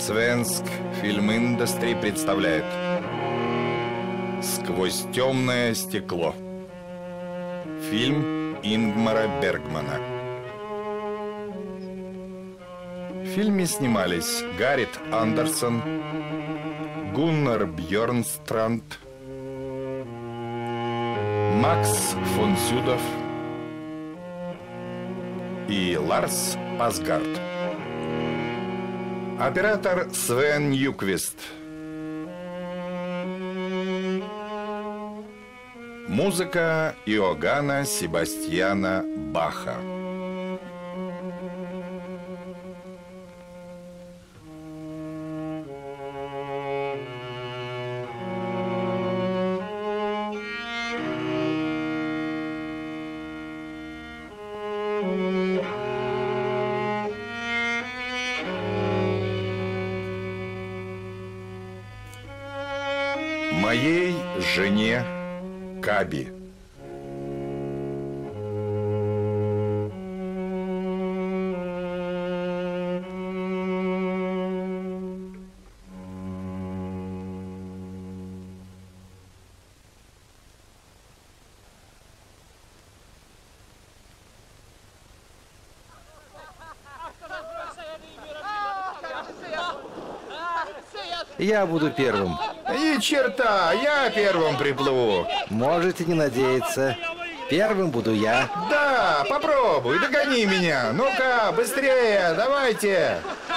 Svensk Film Industry представляет «Сквозь темное стекло». Фильм Ингмара Бергмана. В фильме снимались Гаррит Андерсон, Гуннар Бьернстранд, Макс фон Сюдов и Ларс Асгард. Оператор Свен Ньюквист. Музыка Иоганна Себастьяна Баха. Моей жене Каби. Я буду первым. И черта, я первым приплыву. Можете не надеяться. Первым буду я. Да, попробуй, догони меня. Ну-ка, быстрее, давайте.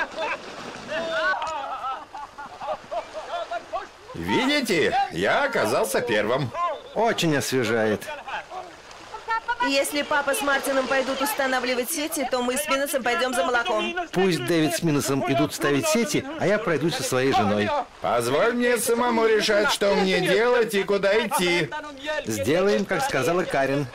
Видите, я оказался первым. Очень освежает. Если папа с Мартином пойдут устанавливать сети, то мы с Миносом пойдем за молоком. Пусть Дэвид с Миносом идут ставить сети, а я пройдусь со своей женой. Позволь мне самому решать, что мне делать и куда идти. Сделаем, как сказала Карен.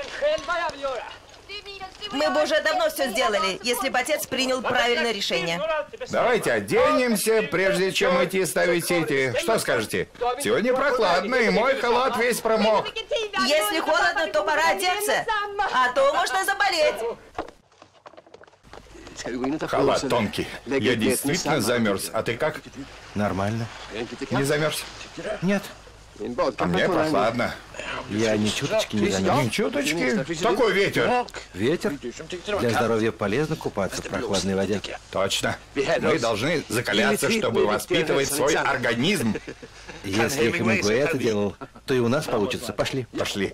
Мы бы уже давно все сделали, если бы отец принял правильное решение. Давайте оденемся, прежде чем идти ставить сети. Что скажете? Сегодня прохладно, и мой халат весь промок. Если холодно, то пора одеться, а то можно заболеть. Халат тонкий. Я действительно замерз. А ты как? Нормально. Не замерз? Нет. А мне прохладно. Я ни чуточки не замерз. Ни чуточки? Такой ветер. Ветер? Для здоровья полезно купаться в прохладной воде. Точно. Мы должны закаляться, чтобы воспитывать свой организм. Если Хемингуэй это делал, то и у нас получится. Пошли. Пошли.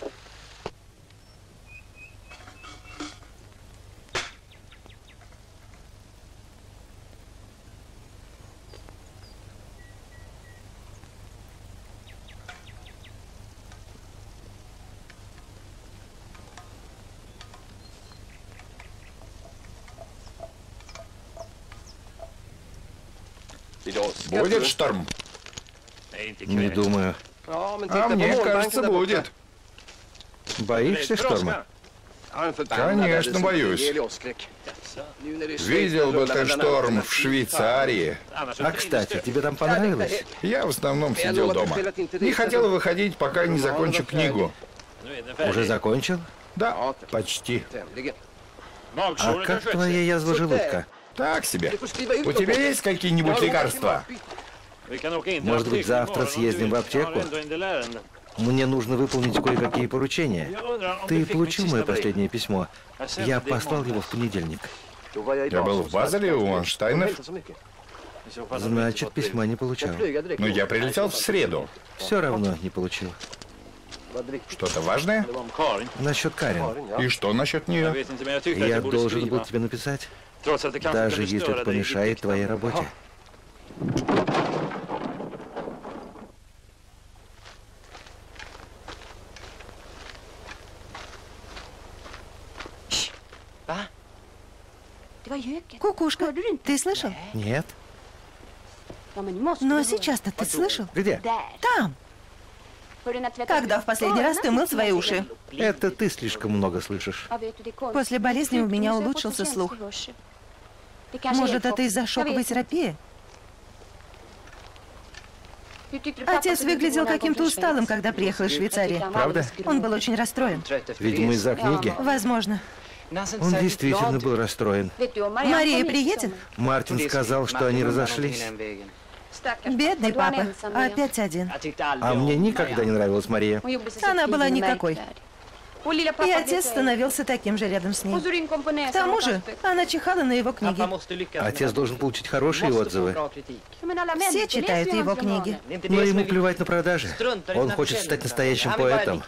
Будет шторм? Не думаю. А мне кажется, будет. Боишься шторма? Конечно, боюсь. Видел бы ты шторм в Швейцарии. А, кстати, тебе там понравилось? Я в основном сидел дома. Не хотел выходить, пока не закончу книгу. Уже закончил? Да, почти. А как твоя язва желудка? Так себе. У тебя есть какие-нибудь лекарства? Может быть, завтра съездим в аптеку? Мне нужно выполнить кое-какие поручения. Ты получил мое последнее письмо? Я послал его в понедельник. Я был в Базеле у Эйнштейнов. Значит, письма не получал. Но я прилетел в среду. Все равно не получил. Что-то важное? Насчет Карен. И что насчет нее? Я должен был тебе написать, даже если это помешает твоей работе. Кукушка, ты слышал? Нет. Но сейчас-то ты слышал? Где? Там. Когда в последний раз ты мыл свои уши? Это ты слишком много слышишь. После болезни у меня улучшился слух. Может, это из-за шоковой терапии? Отец выглядел каким-то усталым, когда приехал из Швейцарии. Правда? Он был очень расстроен. Видимо, из-за книги. Возможно. Он действительно был расстроен. Мария приедет? Мартин сказал, что они разошлись. Бедный папа. Опять один. А мне никогда не нравилась Мария. Она была никакой. И отец становился таким же рядом с ней. К тому же, она чихала на его книги. Отец должен получить хорошие отзывы. Все читают его книги. Но ему плевать на продажи. Он хочет стать настоящим поэтом.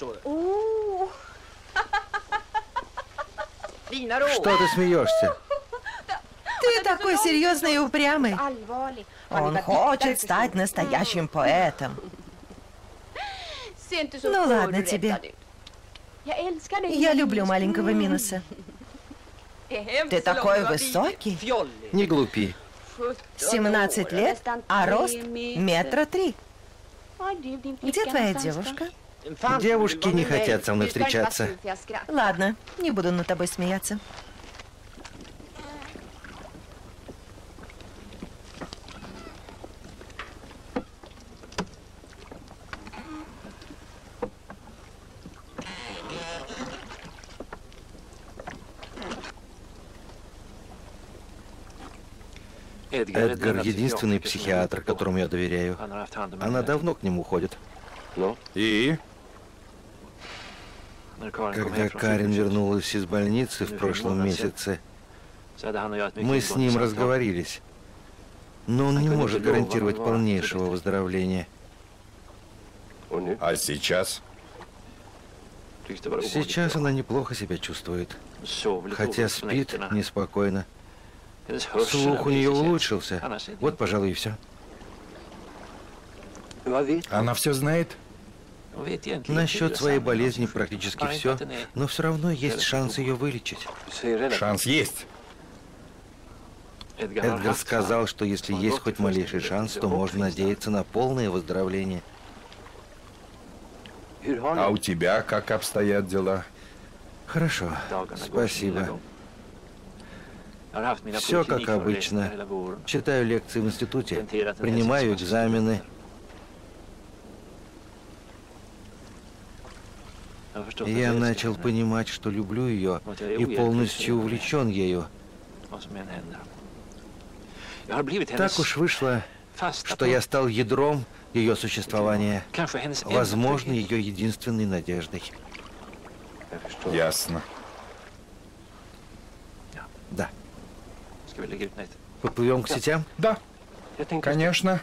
Что ты смеешься? Ты такой серьезный и упрямый. Он хочет стать настоящим поэтом. Ну ладно тебе. Я люблю маленького Минуса. Ты такой высокий. Не глупи. 17 лет, а рост 1,3 метра. Где твоя девушка? Девушки не хотят со мной встречаться. Ладно, не буду над тобой смеяться. Эдгар единственный психиатр, которому я доверяю. Она давно к нему ходит. И? Когда Карен вернулась из больницы в прошлом месяце, мы с ним разговорились. Но он не может гарантировать полнейшего выздоровления. А сейчас? Сейчас она неплохо себя чувствует. Хотя спит неспокойно. Слух у нее улучшился. Вот, пожалуй, и все. Она все знает? Насчет своей болезни практически все, но все равно есть шанс ее вылечить. Шанс есть. Эдгар сказал, что если есть хоть малейший шанс, то можно надеяться на полное выздоровление. А у тебя как обстоят дела? Хорошо, спасибо. Все как обычно. Читаю лекции в институте, принимаю экзамены. Я начал понимать, что люблю ее и полностью увлечен ею. Так уж вышло, что я стал ядром ее существования, возможно, ее единственной надеждой. Ясно. Да. Поплывем к сетям? Да, конечно.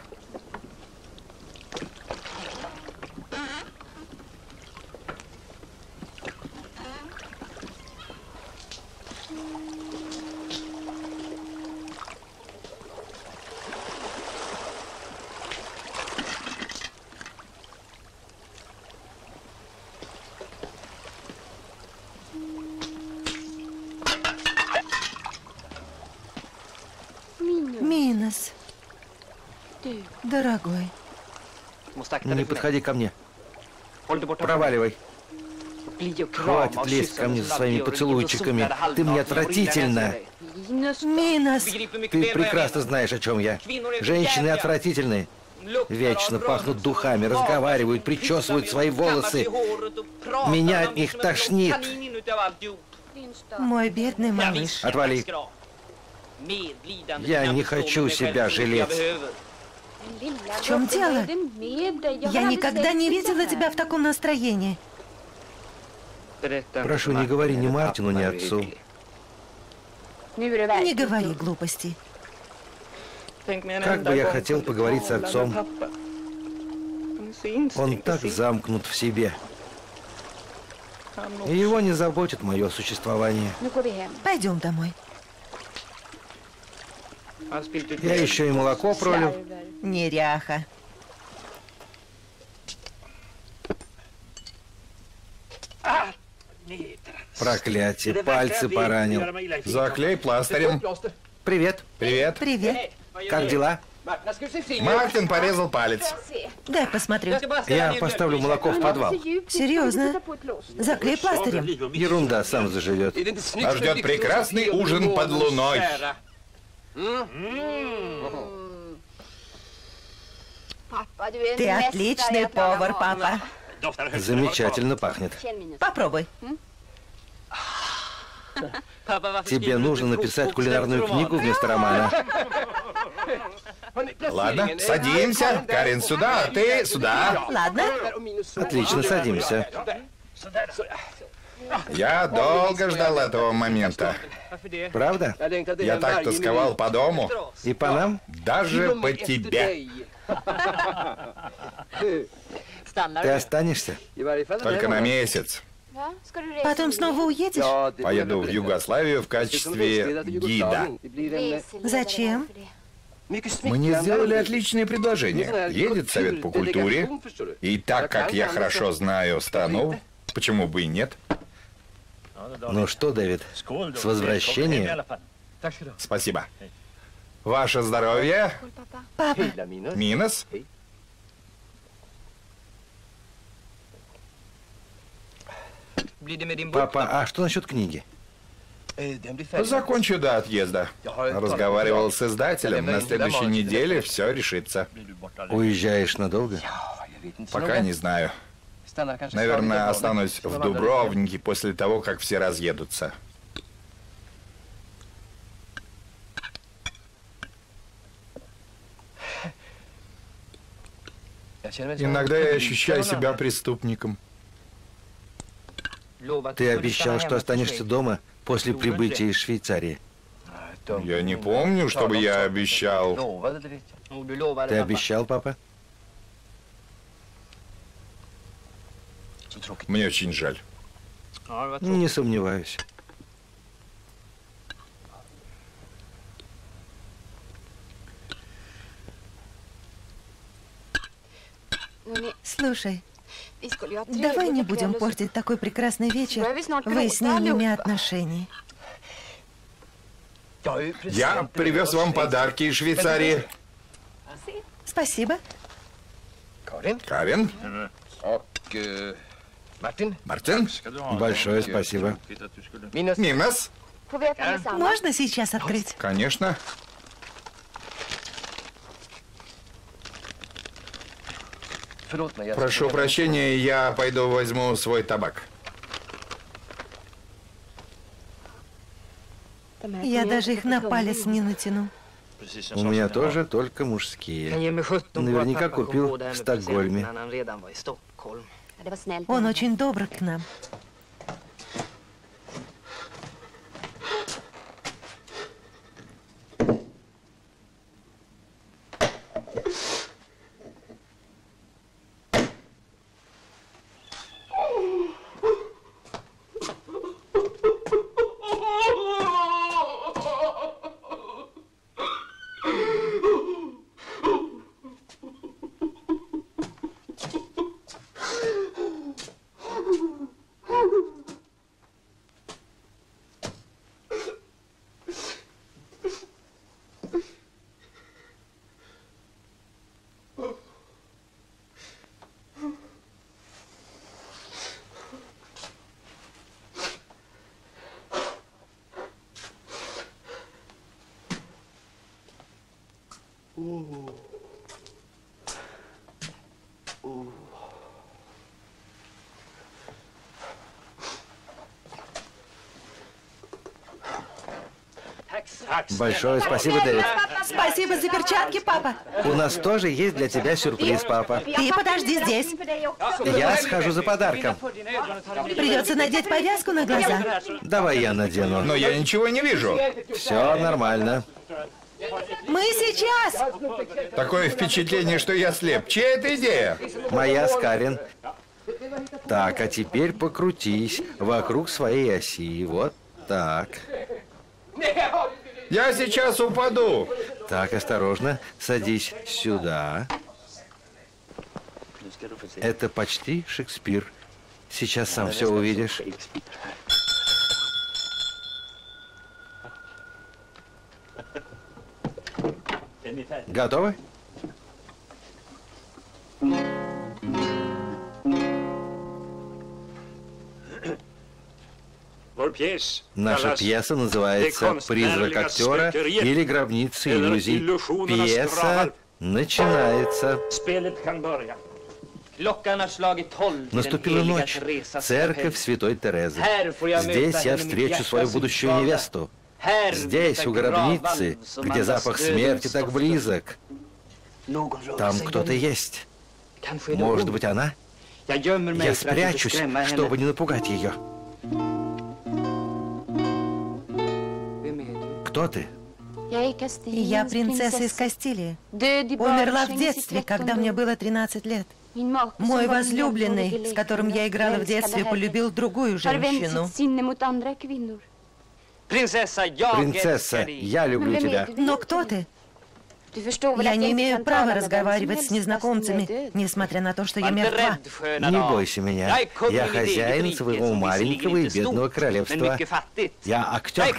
Минус. Дорогой. Не подходи ко мне. Проваливай. Хватит лезть ко мне за своими поцелуйчиками. Ты мне отвратительна. Минус. Ты прекрасно знаешь, о чем я. Женщины отвратительны. Вечно пахнут духами, разговаривают, причесывают свои волосы. Меня от них тошнит. Мой бедный малыш. Отвали. Я не хочу себя жалеть. В чем дело? Я никогда не видела тебя в таком настроении. Прошу, не говори ни Мартину, ни отцу. Не говори глупостей. Как бы я хотел поговорить с отцом. Он так замкнут в себе. И его не заботит мое существование. Пойдем домой. Я еще и молоко пролил. Неряха. Проклятие, пальцы поранил. Заклей пластырем. Привет. Привет. Привет. Как дела? Мартин порезал палец. Дай посмотрю. Я поставлю молоко в подвал. Серьезно? Заклей пластырем. Ерунда, сам заживет. Нас ждет прекрасный ужин под луной. Ты отличный повар, папа. Замечательно пахнет. Попробуй. Тебе нужно написать кулинарную книгу вместо романа. Ладно, садимся. Карен сюда, а ты сюда. Ладно. Отлично, садимся. Я долго ждал этого момента. Правда? Я так тосковал по дому. И по нам? Даже по тебе. Ты останешься? Только на месяц. Потом снова уедешь? Поеду в Югославию в качестве гида. Зачем? Мне сделали отличное предложение. Едет Совет по культуре. И так как я хорошо знаю страну, почему бы и нет? Ну что, Дэвид, с возвращением. Спасибо. Ваше здоровье. Папа, Минос. Папа, а что насчет книги? Закончу до отъезда. Разговаривал с издателем. На следующей неделе все решится. Уезжаешь надолго? Пока не знаю. Наверное, останусь в Дубровнике после того, как все разъедутся. Иногда я ощущаю себя преступником. Ты обещал, что останешься дома после прибытия из Швейцарии. Я не помню, чтобы я обещал. Ты обещал, папа? Мне очень жаль. Не сомневаюсь. слушай, давай не будем портить такой прекрасный вечер выяснениями отношений. Я привез вам подарки из Швейцарии. Спасибо. Карен? Мартин? Большое спасибо. Минос? Можно сейчас открыть? Конечно. Прошу прощения, я пойду возьму свой табак. Я даже их на палец не натяну. У меня тоже, только мужские. Наверняка купил в Стокгольме. Он очень добр к нам. Большое спасибо, Дэвид. Спасибо за перчатки, папа. У нас тоже есть для тебя сюрприз, папа. Ты подожди здесь. Я схожу за подарком. Придется надеть повязку на глаза. Давай я надену. Но я ничего не вижу. Все нормально. Мы сейчас. Такое впечатление, что я слеп. Чья это идея? Моя с Карен. Так, а теперь покрутись вокруг своей оси. Вот так. Я сейчас упаду. Так, осторожно. Садись сюда. Это почти Шекспир. Сейчас сам все увидишь. Готовы? Наша пьеса называется «Призрак актера» или «Гробница иллюзий». Пьеса начинается. Наступила ночь. Церковь Святой Терезы. Здесь я встречу свою будущую невесту. Здесь, у гробницы, где запах смерти так близок. Там кто-то есть. Может быть, она? Я спрячусь, чтобы не напугать ее. Кто ты? Я принцесса из Кастилии. Умерла в детстве, когда мне было 13 лет. Мой возлюбленный, с которым я играла в детстве, полюбил другую женщину. Принцесса, я люблю тебя. Но кто ты? Я не имею права разговаривать с незнакомцами, несмотря на то, что я мертва. Не бойся меня. Я хозяин своего маленького и бедного королевства. Я актер.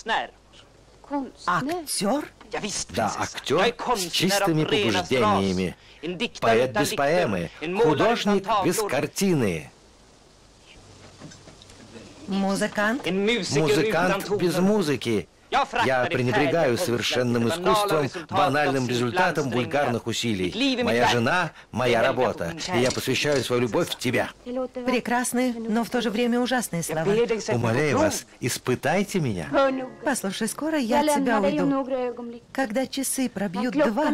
Актер? Да, актер с чистыми побуждениями. Поэт без поэмы. Художник без картины. Музыкант? Музыкант без музыки. Я пренебрегаю совершенным искусством, банальным результатом вульгарных усилий. Моя жена — моя работа, и я посвящаю свою любовь в тебя. Прекрасные, но в то же время ужасные слова. Умоляю вас, испытайте меня. Послушай, скоро я от тебя уйду. Когда часы пробьют 2,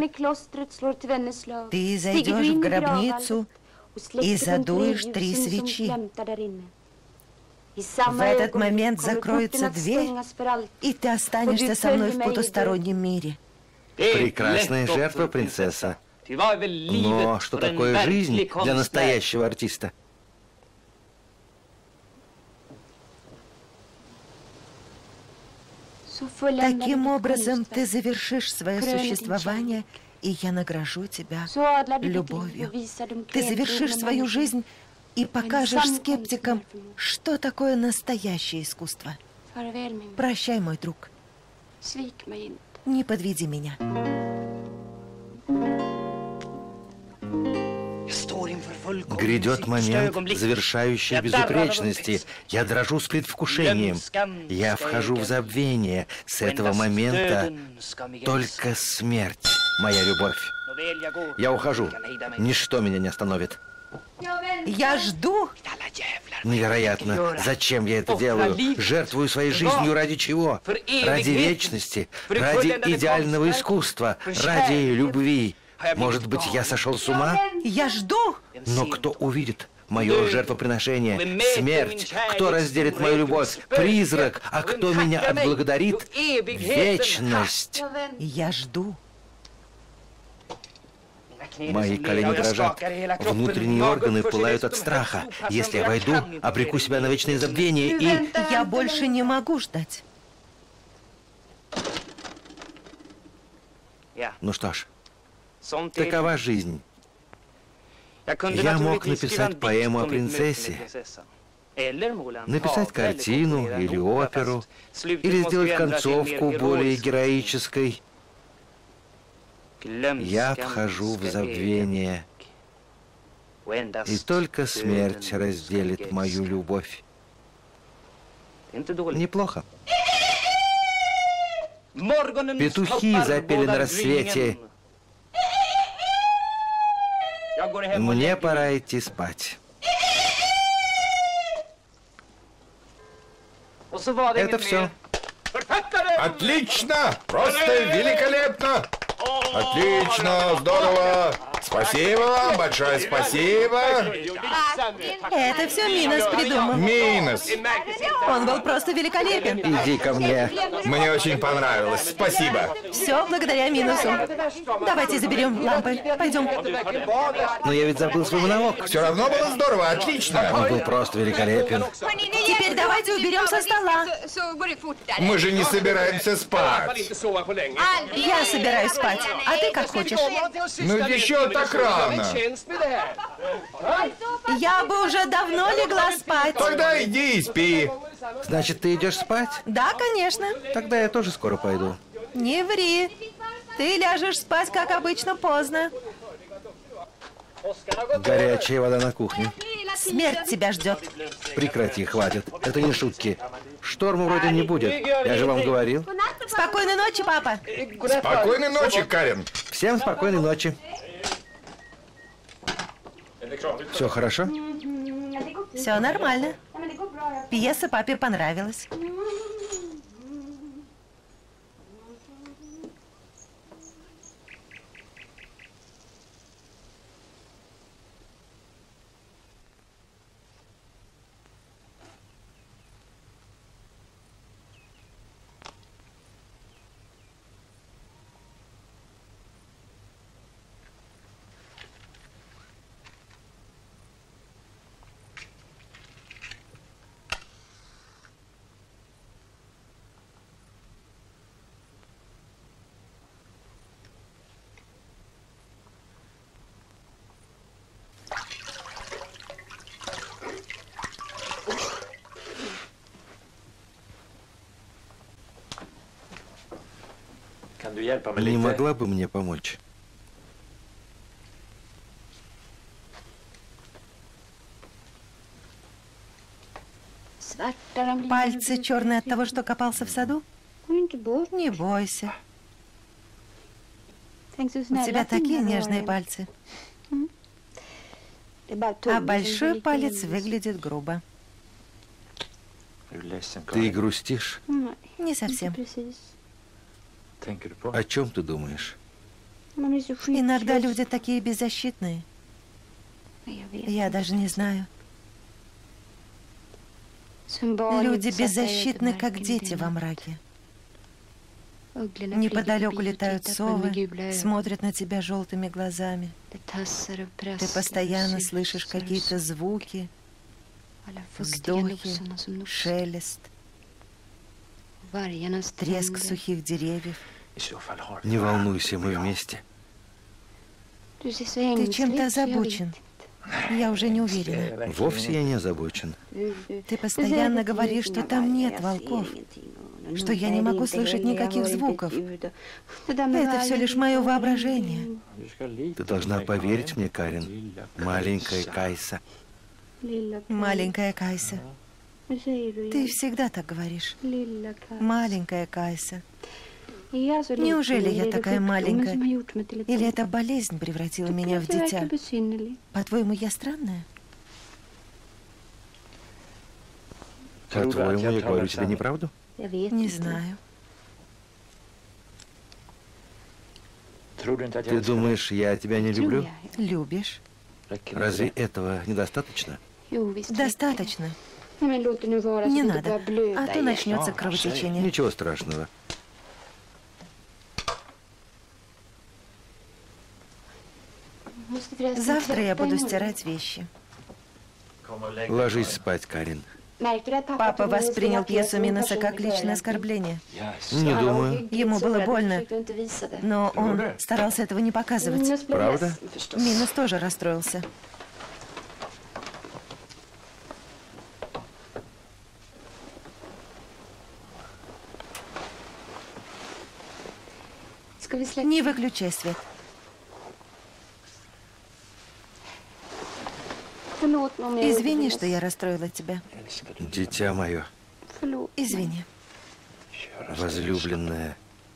ты зайдешь в гробницу и задуешь 3 свечи. В этот момент закроется дверь, и ты останешься со мной в потустороннем мире. Прекрасная жертва, принцесса. Но что такое жизнь для настоящего артиста? Таким образом, ты завершишь свое существование, и я награжу тебя любовью. Ты завершишь свою жизнь и покажешь скептикам, что такое настоящее искусство. Прощай, мой друг. Не подведи меня. Грядет момент завершающей безупречности. Я дрожу с предвкушением. Я вхожу в забвение. С этого момента только смерть, моя любовь. Я ухожу. Ничто меня не остановит. Я жду. Невероятно. Зачем я это делаю? Жертвую своей жизнью ради чего? Ради вечности, ради идеального искусства, ради любви. Может быть, я сошел с ума? Я жду. Но кто увидит мое жертвоприношение? Смерть. Кто разделит мою любовь? Призрак. А кто меня отблагодарит? Вечность. Я жду. Мои колени дрожат. Внутренние органы пылают от страха. Если я войду, обреку себя на вечное забвение и... Я больше не могу ждать. Ну что ж, такова жизнь. Я мог написать поэму о принцессе, написать картину или оперу, или сделать концовку более героической. Я вхожу в забвение, и только смерть разделит мою любовь. Неплохо. Петухи запели на рассвете. Мне пора идти спать. Это все. Отлично! Просто великолепно! Отлично, здорово! Спасибо вам, большое спасибо! Это все Минос придумал. Минос! Он был просто великолепен. Иди ко мне. Мне очень понравилось, спасибо. Все благодаря Минусу. Давайте заберем лампы. Пойдем. Но я ведь забыл свой монолог. Все равно было здорово, отлично. Он был просто великолепен. Теперь давайте уберем со стола. Мы же не собираемся спать. Я собираюсь спать. А ты как хочешь? Ну еще так рано. Я бы уже давно легла спать. Тогда иди и спи. Значит, ты идешь спать? Да, конечно. Тогда я тоже скоро пойду. Не ври. Ты ляжешь спать, как обычно, поздно. Горячая вода на кухне. Смерть тебя ждет. Прекрати, хватит. Это не шутки. Шторма вроде не будет. Я же вам говорил. Спокойной ночи, папа. Спокойной ночи, Карен. Всем спокойной ночи. Все хорошо? Все нормально. Пьеса папе понравилась. Не могла бы мне помочь? Пальцы черные от того, что копался в саду? Не бойся. У тебя такие нежные пальцы. А большой палец выглядит грубо. Ты грустишь? Не совсем. О чем ты думаешь? Иногда люди такие беззащитные. Я даже не знаю. Люди беззащитны, как дети во мраке. Неподалеку летают совы, смотрят на тебя желтыми глазами. Ты постоянно слышишь какие-то звуки, вздохи, шелест, треск сухих деревьев. Не волнуйся, мы вместе. Ты чем-то озабочен. Я уже не уверена. Вовсе я не озабочен. Ты постоянно говоришь, что там нет волков, что я не могу слышать никаких звуков. Это все лишь мое воображение. Ты должна поверить мне, Карен. Маленькая Кайса. Маленькая Кайса. Ты всегда так говоришь. Маленькая Кайса. Неужели я такая маленькая? Или эта болезнь превратила меня в дитя? По-твоему, я странная? По-твоему, я говорю тебе неправду? Не знаю. Ты думаешь, я тебя не люблю? Любишь. Разве этого недостаточно? Достаточно. Не надо, а то начнется кровотечение. Ничего страшного. Завтра я буду стирать вещи. Ложись спать, Карен. Папа воспринял пьесу Миноса как личное оскорбление. Не думаю. Ему было больно, но он старался этого не показывать. Правда? Минос тоже расстроился. Не выключай свет. Извини, что я расстроила тебя. Дитя мое. Извини. Возлюбленная.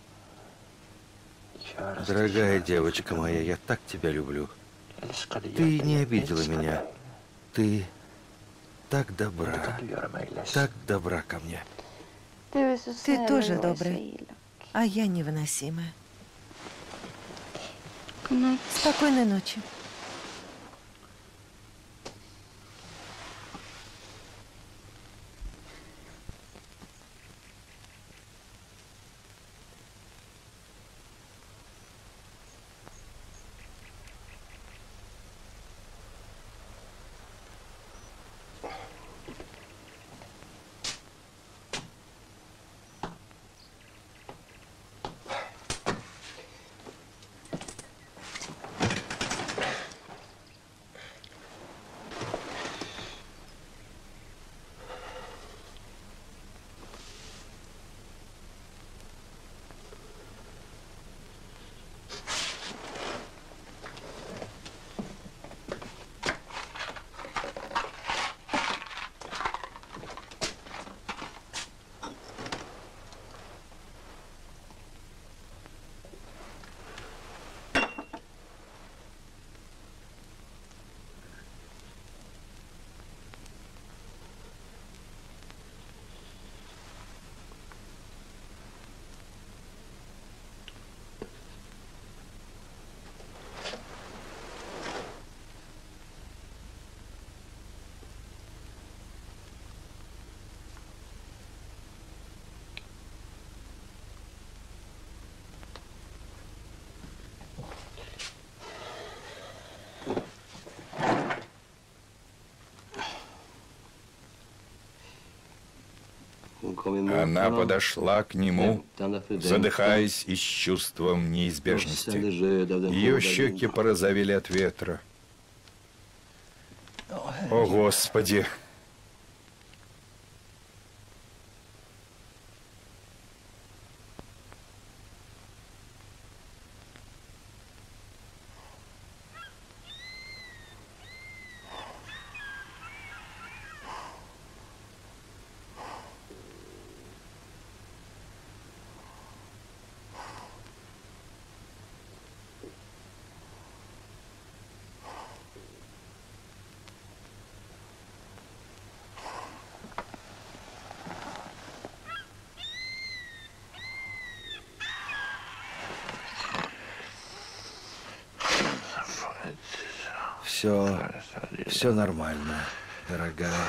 Дорогая девочка моя, я так тебя люблю. Ты не обидела меня. Ты так добра. Так добра ко мне. Ты тоже добрый, а я невыносимая. Спокойной ночи. Она подошла к нему, задыхаясь и с чувством неизбежности. Ее щеки порозовели от ветра. О, Господи! Все нормально, дорогая.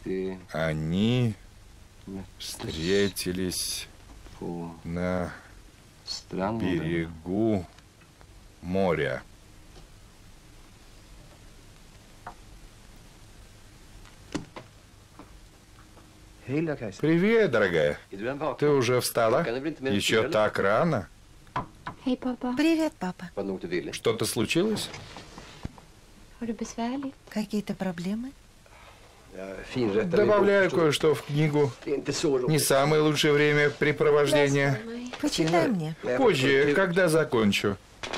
Они встретились на берегу моря. Привет, дорогая. Ты уже встала? Еще так рано? Привет, папа. Что-то случилось? Какие-то проблемы? Добавляю кое-что в книгу. Не самое лучшее времяпрепровождения. Почитай мне. Позже, когда закончу.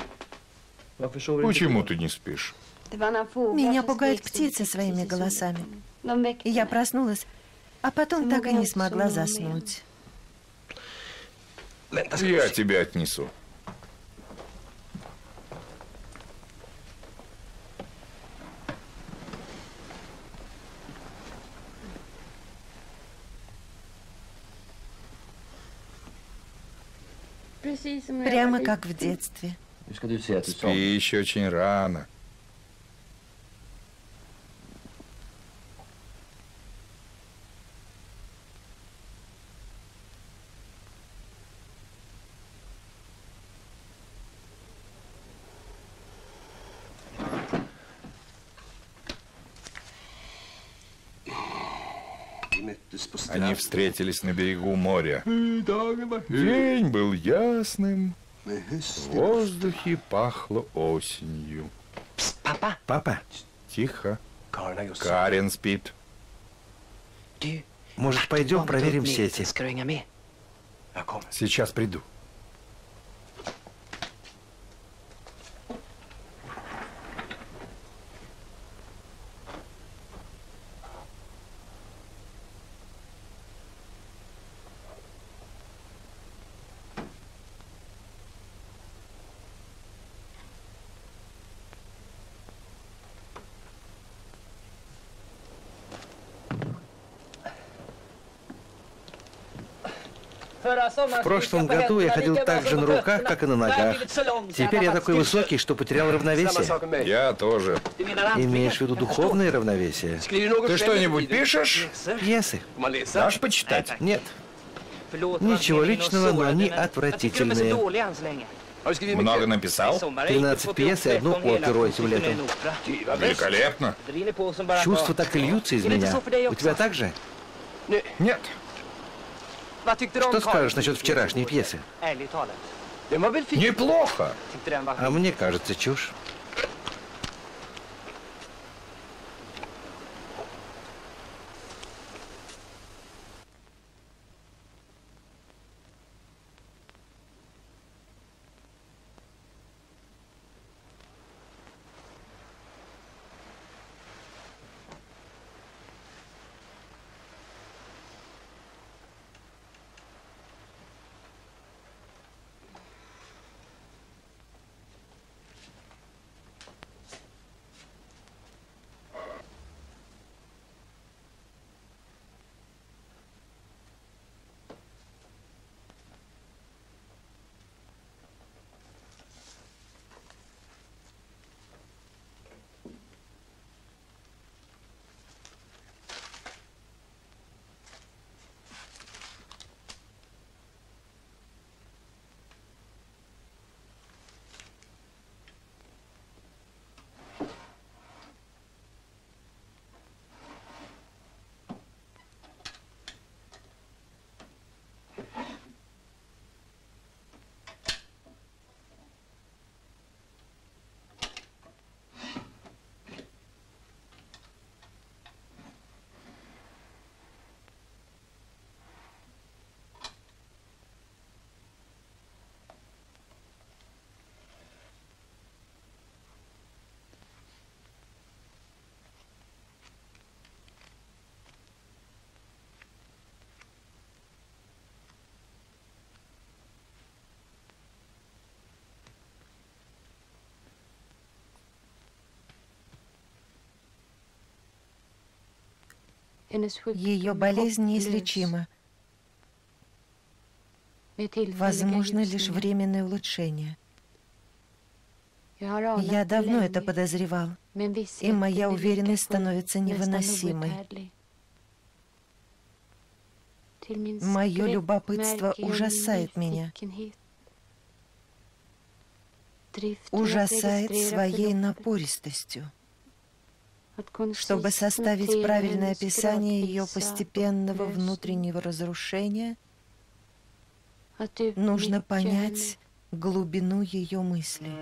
Почему ты не спишь? Меня пугают птицы своими голосами. Я проснулась, а потом так и не смогла заснуть. Я тебя отнесу. Прямо как в детстве. Спи еще очень рано. Они встретились на берегу моря. День был ясным, в воздухе пахло осенью. Папа, Тихо. Карен спит. может, пойдем проверим сети? Сейчас приду. В прошлом году я ходил так же на руках, как и на ногах. Теперь я такой высокий, что потерял равновесие. Я тоже. Имеешь в виду духовное равновесие? Ты что-нибудь пишешь? Пьесы? Дашь почитать? Нет. Ничего личного, но они отвратительные. Много написал? 13 пьес и одну оперу этим летом. Великолепно. Чувства так и льются из меня. У тебя так же? Нет. Что скажешь насчет вчерашней пьесы? Неплохо. А мне кажется, чушь. Ее болезнь неизлечима. Возможно лишь временное улучшение. Я давно это подозревал, и моя уверенность становится невыносимой. Мое любопытство ужасает меня. Ужасает своей напористостью. Чтобы составить правильное описание ее постепенного внутреннего разрушения, нужно понять глубину ее мыслей.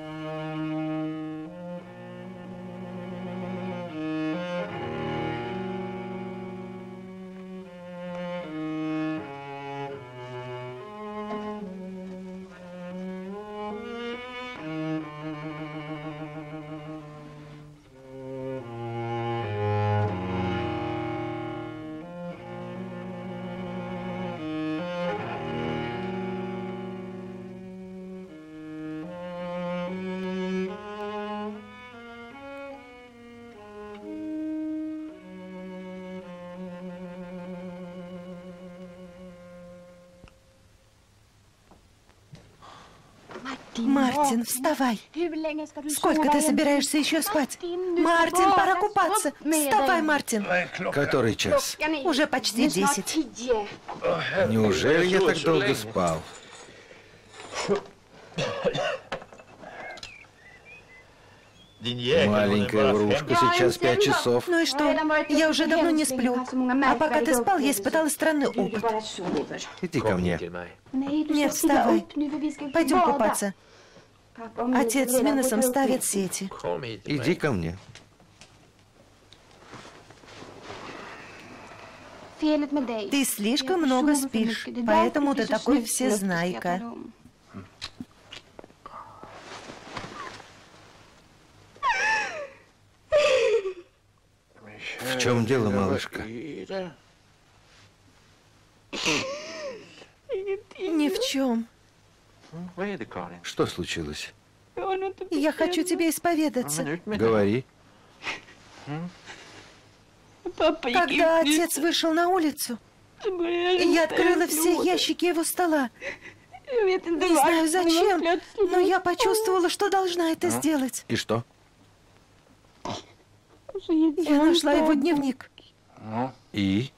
Мартин, вставай! Сколько ты собираешься еще спать? Мартин, пора купаться! Вставай, Мартин! Который час? Уже почти 10. Неужели я так долго спал? Маленькая врушка, сейчас 5 часов. Ну и что? Я уже давно не сплю. А пока ты спал, я испытала странный опыт. Иди ко мне. Нет, вставай. Пойдем купаться. Отец с Миносом ставят сети. Иди ко мне. Ты слишком много спишь, поэтому ты такой всезнайка. В чем дело, малышка? Ни в чем. Что случилось? Я хочу тебе исповедаться. Говори. Когда отец вышел на улицу, я открыла все ящики его стола. Не знаю зачем, но я почувствовала, что должна это сделать. И что? Я нашла его дневник. И?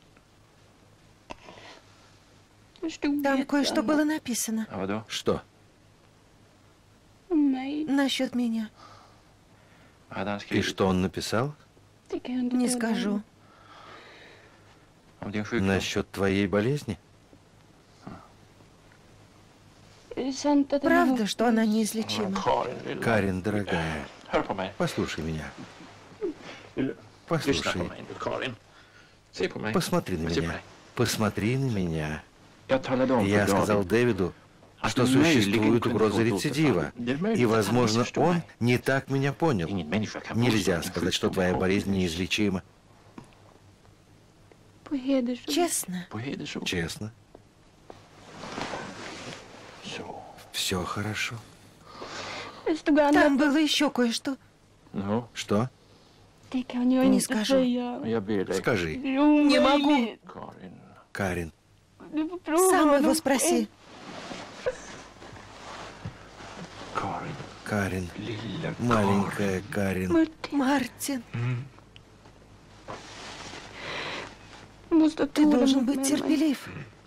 Там кое-что было написано. Что? Насчет меня. И что он написал? Не скажу. Насчет твоей болезни? Правда, что она неизлечима? Карин, дорогая, послушай меня. Послушай. Посмотри на меня. Посмотри на меня. Я сказал Дэвиду, что существует угроза рецидива. И, возможно, он не так меня понял. Нельзя сказать, что твоя болезнь неизлечима. Честно? Честно. Все хорошо. Там было еще кое-что. Что? Не скажу. Скажи. Не могу. Карин. Сам его спроси. Карин. Маленькая Карин. Мартин. Ты должен быть терпелив.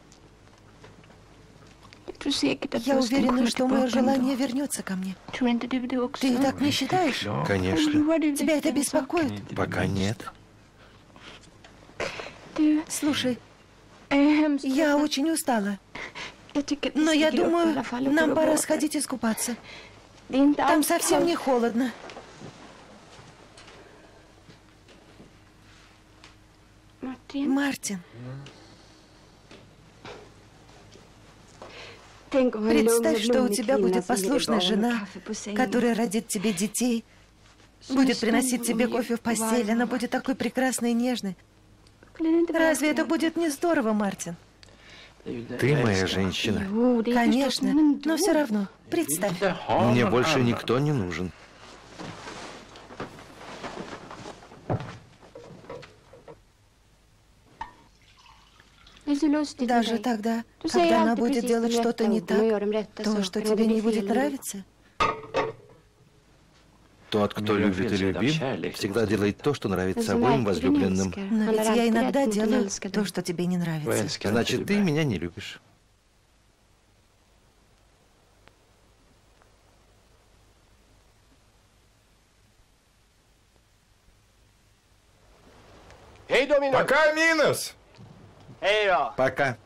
Я уверена, что мое желание вернется ко мне. Ты так не считаешь? Конечно. Тебя это беспокоит? Пока нет. Слушай, я очень устала. Но я думаю, нам пора сходить искупаться. Там совсем не холодно. Мартин. Представь, что у тебя будет послушная жена, которая родит тебе детей, будет приносить тебе кофе в постель, она будет такой прекрасной и нежной. Разве это будет не здорово, Мартин? Ты моя женщина. Конечно, но все равно, представь. Мне больше никто не нужен. Даже тогда, когда она будет делать что-то не так, то, что тебе не будет нравиться? Тот, кто любит и любим, всегда делает то, что нравится обоим возлюбленным. Но ведь я иногда делаю то, что тебе не нравится. Значит, ты меня не любишь. Пока, Минос! Пока.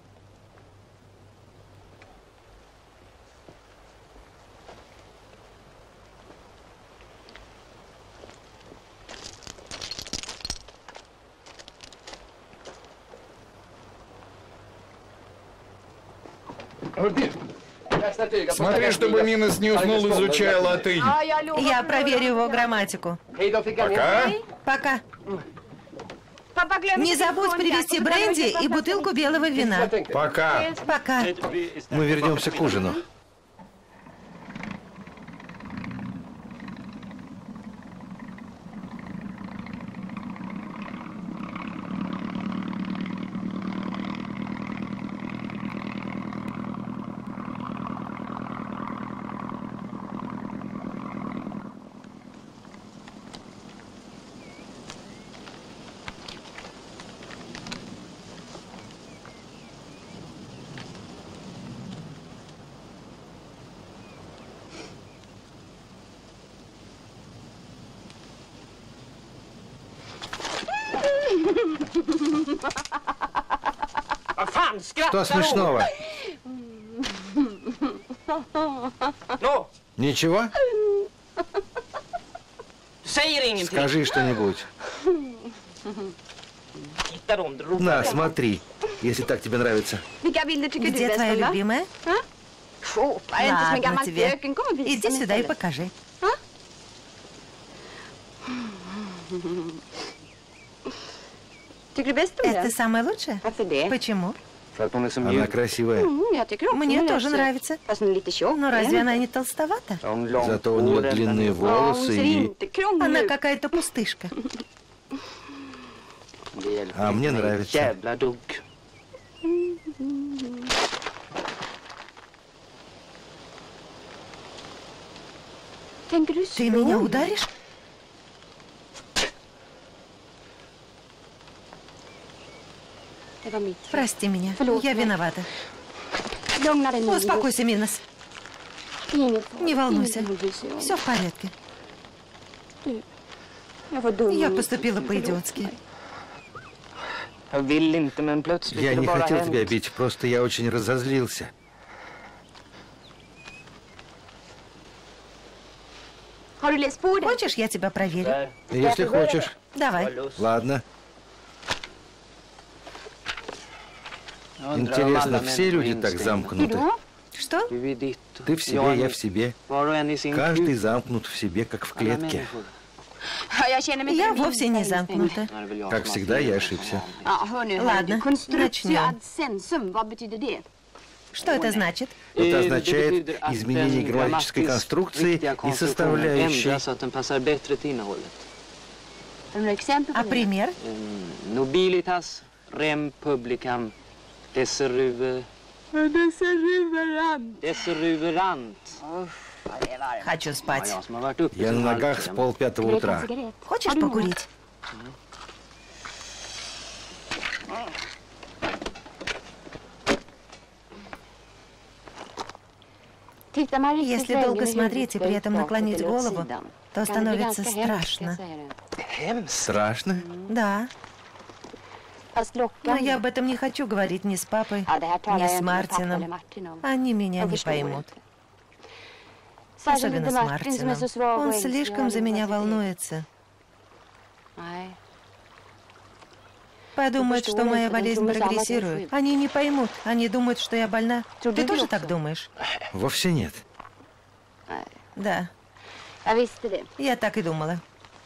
Смотри, чтобы Минос не уснул, изучая латынь. Я проверю его грамматику. Пока. Пока. Не забудь привезти бренди и бутылку белого вина. Пока. Пока. Мы вернемся к ужину. Что смешного? Ничего? Скажи что-нибудь. На, смотри, если так тебе нравится. Где твоя любимая? Ладно тебе. Иди сюда и покажи. Это самое лучшее? Почему? Она красивая. Мне тоже нравится. Но разве она не толстовата? Зато у нее длинные волосы и... Она какая-то пустышка. А мне нравится. Ты меня ударишь? Прости меня, я виновата. Успокойся, Минос. Не волнуйся, все в порядке. Я поступила по-идиотски. Я не хотел тебя бить, просто я очень разозлился. Хочешь, я тебя проверю? Если хочешь. Давай. Ладно. Интересно, все люди так замкнуты? Что? Ты в себе, я в себе. Каждый замкнут в себе, как в клетке. Я вовсе не замкнута. Как всегда, я ошибся. Ладно, начнем. Что это значит? Это означает изменение грамматической конструкции и составляющей. А пример? Nobilitas rem publicam deseruverant. Хочу спать. Я на ногах с 4:30 утра. Хочешь покурить? Если долго смотреть и при этом наклонить голову, то становится страшно. Страшно? Да. Но я об этом не хочу говорить ни с папой, ни с Мартином. Они меня не поймут. Особенно с Мартином. Он слишком за меня волнуется. Подумают, что моя болезнь прогрессирует. Они не поймут. Они думают, что я больна. Ты тоже так думаешь? Вовсе нет. Да. Я так и думала.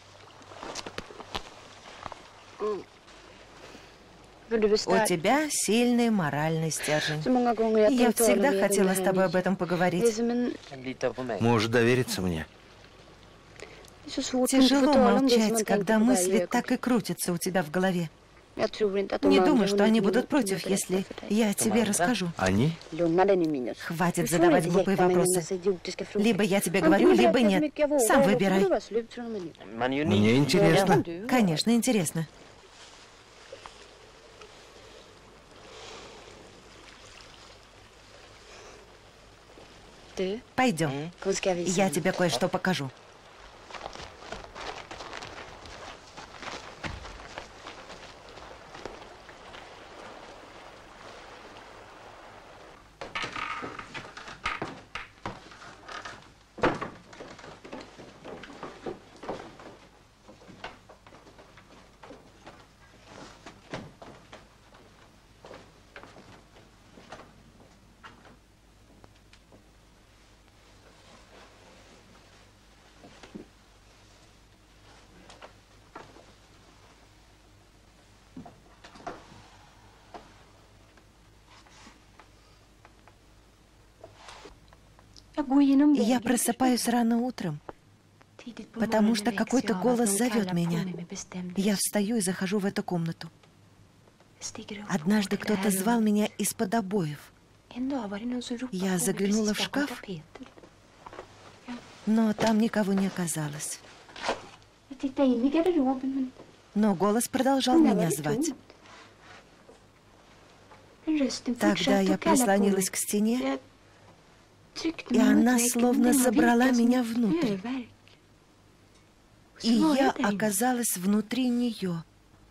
У тебя сильный моральный стержень. Я всегда хотела с тобой об этом поговорить. Можешь довериться мне. Тяжело молчать, когда мысли так и крутятся у тебя в голове. Не думаю, что они будут против, если я тебе расскажу. Они? Хватит задавать глупые вопросы. Либо я тебе говорю, либо нет. Сам выбирай. Мне интересно. Конечно, интересно. Пойдем. Я тебе кое-что покажу. Я просыпаюсь рано утром, потому что какой-то голос зовет меня. Я встаю и захожу в эту комнату. Однажды кто-то звал меня из-под обоев. Я заглянула в шкаф, но там никого не оказалось. Но голос продолжал меня звать. Тогда я прислонилась к стене, и она словно забрала меня внутрь. И я оказалась внутри нее.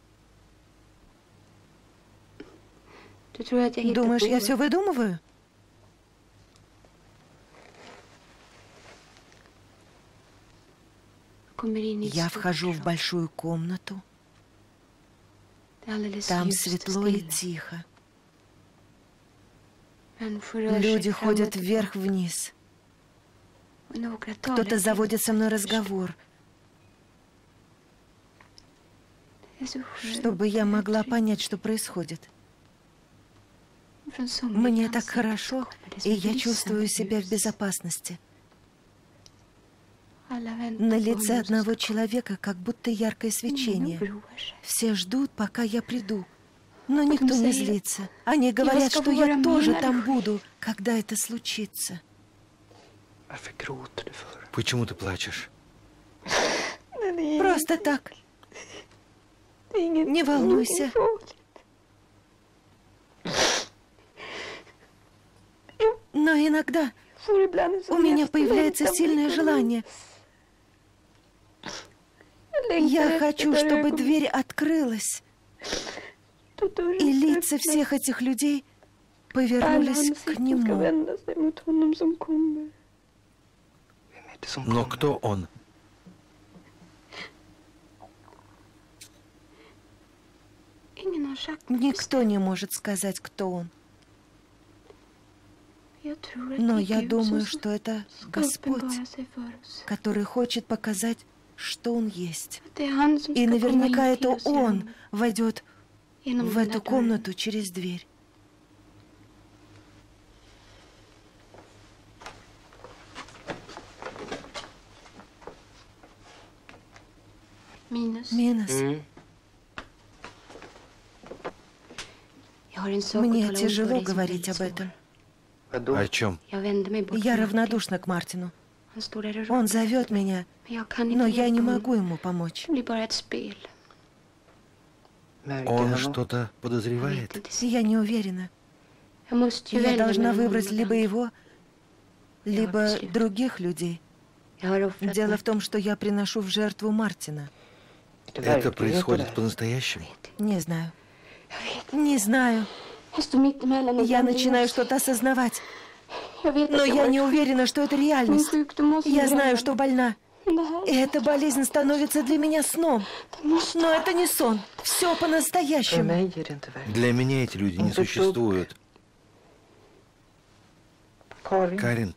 Думаешь, я все выдумываю? Я вхожу в большую комнату. Там светло и тихо. Люди ходят вверх-вниз. Кто-то заводит со мной разговор, чтобы я могла понять, что происходит. Мне так хорошо, и я чувствую себя в безопасности. На лице одного человека как будто яркое свечение. Все ждут, пока я приду. Но никто не злится. Они говорят, что я тоже там буду, когда это случится. Почему ты плачешь? Просто так. Не волнуйся. Но иногда у меня появляется сильное желание. Я хочу, чтобы дверь открылась, и лица всех этих людей повернулись к нему. Но кто он? Никто не может сказать, кто он. Но я думаю, что это Господь, который хочет показать, что Он есть. И наверняка это Он войдет в эту комнату через дверь. Минус. Мне тяжело говорить об этом. О чем? Я равнодушна к Мартину. Он зовет меня, но я не могу ему помочь. Он что-то подозревает? Я не уверена. Я должна выбрать либо его, либо других людей. Дело в том, что я приношу в жертву Мартина. Это происходит по-настоящему? Не знаю. Не знаю. Я начинаю что-то осознавать. Но я не уверена, что это реальность. Я знаю, что больна. И эта болезнь становится для меня сном. Но это не сон. Все по-настоящему. Для меня эти люди не существуют. Карин,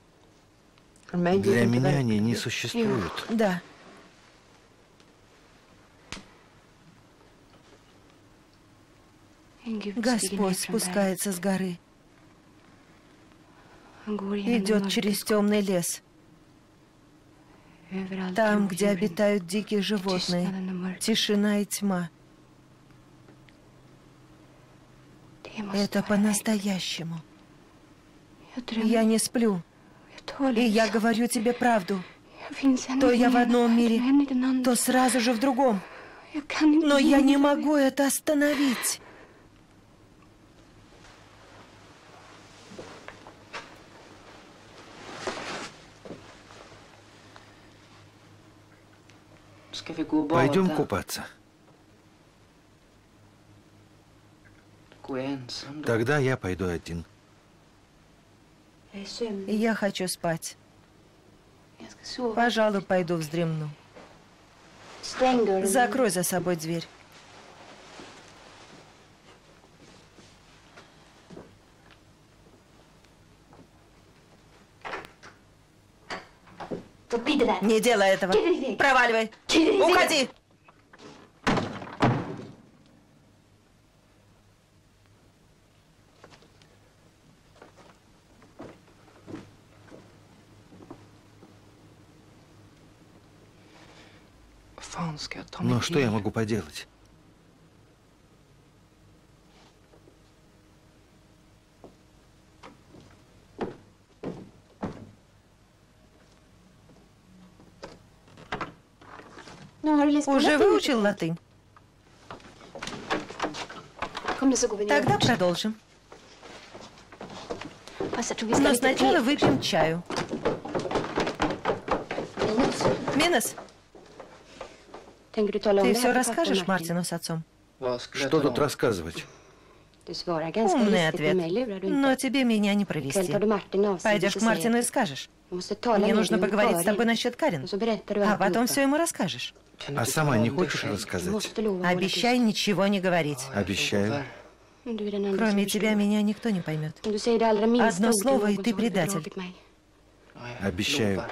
для меня они не существуют. Да. Господь спускается с горы. Идет через темный лес. Там, где обитают дикие животные, тишина и тьма. Это по-настоящему. Я не сплю. И я говорю тебе правду. То я в одном мире, то сразу же в другом. Но я не могу это остановить. Пойдем купаться. Тогда я пойду один. Я хочу спать. Пожалуй, пойду вздремну. Закрой за собой дверь. Не делай этого. Проваливай. Уходи. Но что я могу поделать? Уже выучил латынь? Тогда продолжим. Но сначала выпьем чаю. Минос, ты все расскажешь Мартину с отцом? Что тут рассказывать? Умный ответ. Но тебе меня не провести. Пойдешь к Мартину и скажешь. Мне нужно поговорить с тобой насчет Карен. А потом все ему расскажешь. А сама не хочешь рассказать? Обещай ничего не говорить. Обещаю. Кроме тебя меня никто не поймет. Одно слово, и ты предатель. Обещаю.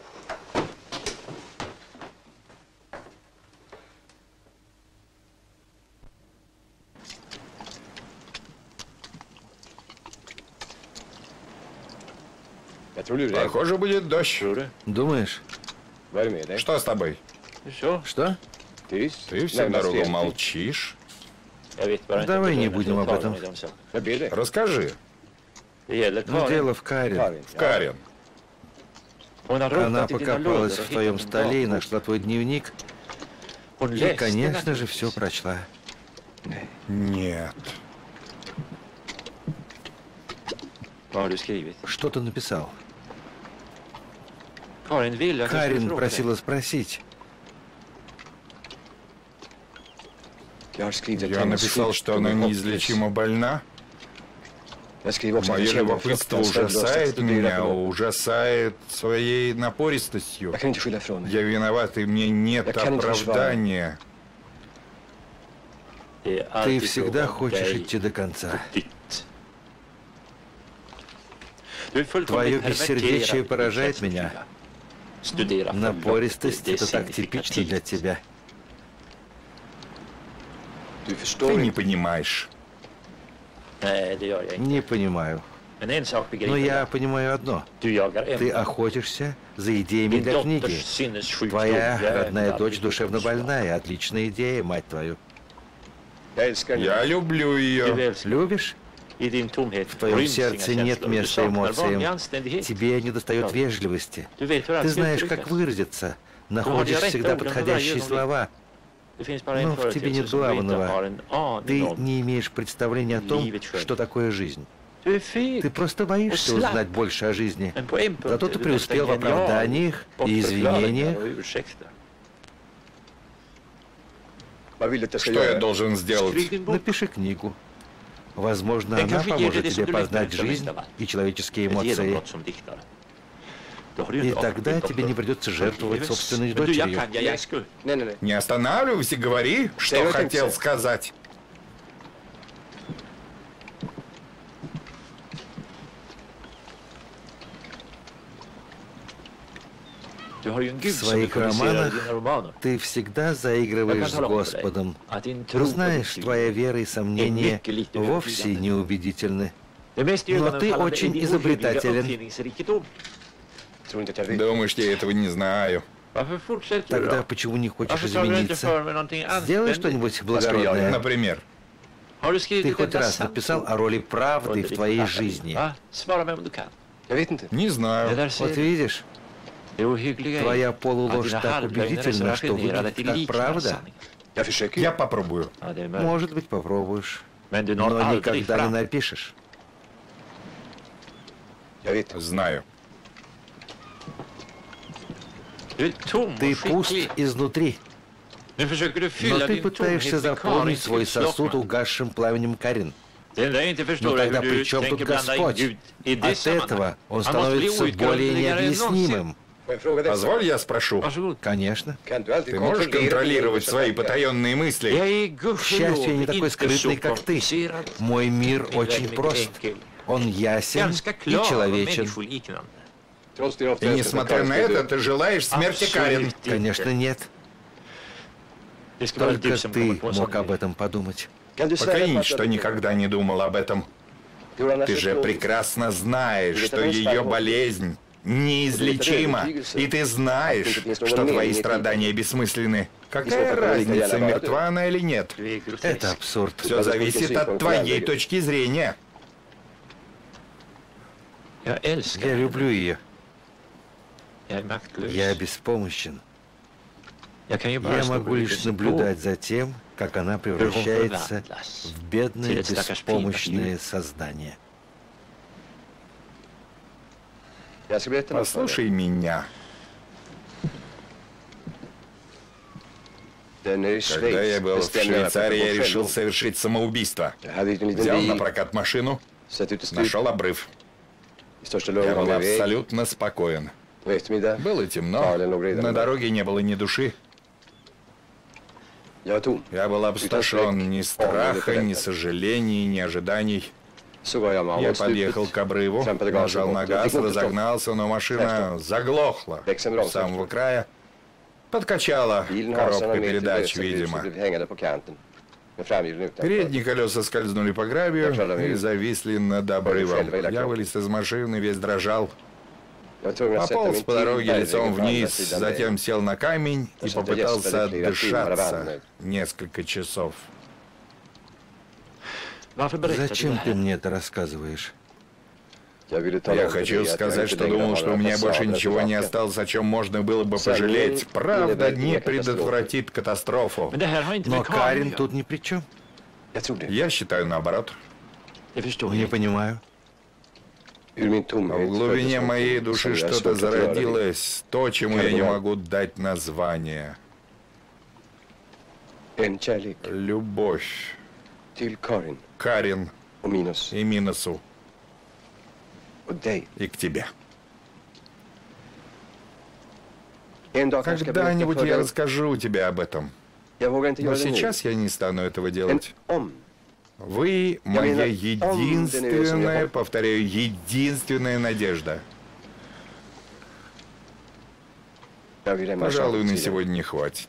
Похоже, будет дождь. Думаешь? Что с тобой? Что? Ты всю дорогу молчишь. Давай не будем об этом. Расскажи. Но дело в Карен. В Карен. Она покопалась в твоем столе и нашла твой дневник. И, конечно же, все прочла. Нет. Что ты написал? Карен просила спросить. Я написал, что она неизлечимо больна. Мое любопытство ужасает меня, ужасает своей напористостью. Я виноват, и мне нет оправдания. Ты всегда хочешь идти до конца. Твое бессердечие поражает меня. Напористость — это так типично для тебя. Ты не понимаешь. Не понимаю. Но я понимаю одно. Ты охотишься за идеями для книги. Твоя родная дочь душевно больная. Отличная идея, мать твою. Я люблю ее. Любишь? В твоем сердце нет места эмоциям. Тебе недостает вежливости. Ты знаешь, как выразиться. Находишь всегда подходящие слова. Но в тебе нет главного. Ты не имеешь представления о том, что такое жизнь. Ты просто боишься узнать больше о жизни. Зато ты преуспел в оправданиях и извинениях. Что я должен сделать? Напиши книгу. Возможно, она поможет тебе познать жизнь и человеческие эмоции. И тогда тебе не придется жертвовать собственной дочерью. Не останавливайся, говори, что хотел сказать. В своих романах ты всегда заигрываешь с Господом. Знаешь, твоя вера и сомнения вовсе не убедительны. Но ты очень изобретателен. Думаешь, я этого не знаю? Тогда почему не хочешь измениться? Сделай что-нибудь благородное. Например? Ты хоть раз написал о роли правды в твоей жизни? Не знаю. Вот видишь, твоя полуложь так убедительна, что выглядит как правда. Я попробую. Может быть, попробуешь, но никогда не напишешь. Знаю. Ты пуст изнутри, но ты пытаешься заполнить свой сосуд угасшим пламенем Карин. Но тогда при чем тут Господь? От этого он становится более необъяснимым. Позволь, я спрошу. Конечно. Ты можешь контролировать свои потаенные мысли? К счастью, я не такой скрытный, как ты. Мой мир очень прост. Он ясен и человечен. И несмотря на это, ты желаешь смерти Карин? Конечно, нет. Только ты мог об этом подумать. Поклянись, что никогда не думал об этом. Ты же прекрасно знаешь, что ее болезнь неизлечима, и ты знаешь, что твои страдания бессмысленны. Какая разница, мертва она или нет? Это абсурд. Все зависит от твоей точки зрения. Я люблю ее. Я беспомощен. Я могу лишь наблюдать за тем, как она превращается в бедное, беспомощное создание. Послушай меня. Когда я был в Швейцарии, я решил совершить самоубийство. Взял на прокат машину, нашел обрыв. Я был абсолютно спокоен. Было темно, на дороге не было ни души. Я был опустошен, ни страха, ни сожалений, ни ожиданий. Я подъехал к обрыву, нажал на газ, разогнался, но машина заглохла с самого края. Подкачала коробка передач, видимо. Передние колеса скользнули по гравию и зависли над обрывом. Я вылез из машины, весь дрожал. Пополз по дороге лицом вниз, затем сел на камень и попытался отдышаться несколько часов. Зачем ты мне это рассказываешь? Я хочу сказать, что думал, что у меня больше ничего не осталось, о чем можно было бы пожалеть. Правда не предотвратит катастрофу. Но Карин тут ни при чем. Я считаю наоборот. Не понимаю. В глубине моей души что-то зародилось, то, чему я не могу дать название. Любовь. Карин и Миносу. И к тебе. Когда-нибудь я расскажу тебе об этом. Но сейчас я не стану этого делать. Вы моя единственная, повторяю, единственная надежда. Пожалуй, на сегодня не хватит.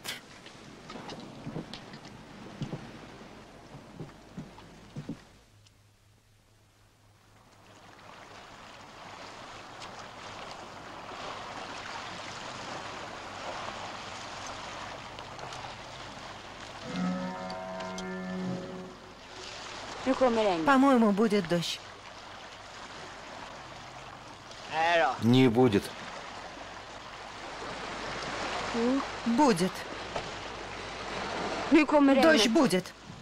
По-моему, будет дождь. Не будет. Будет. Дождь будет.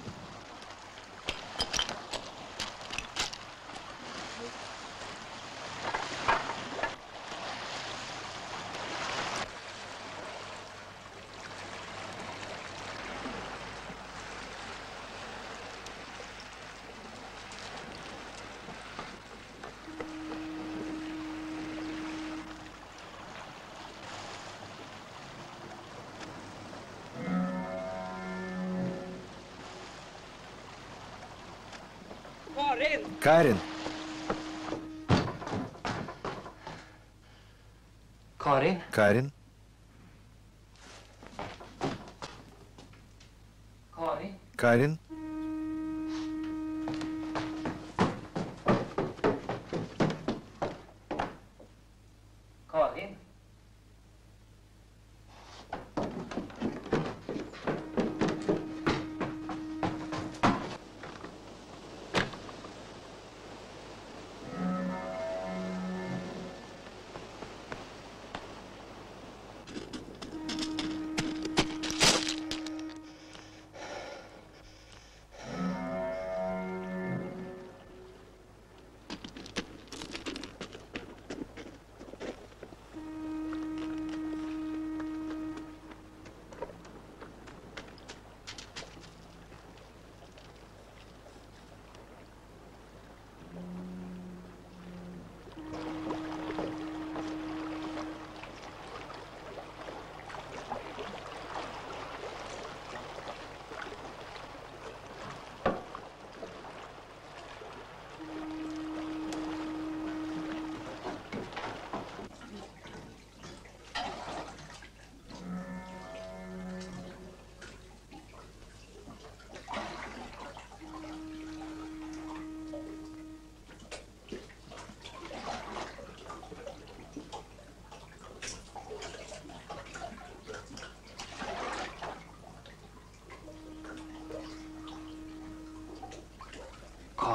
Карин. Karin? Карин. Karin? Карин. Karin?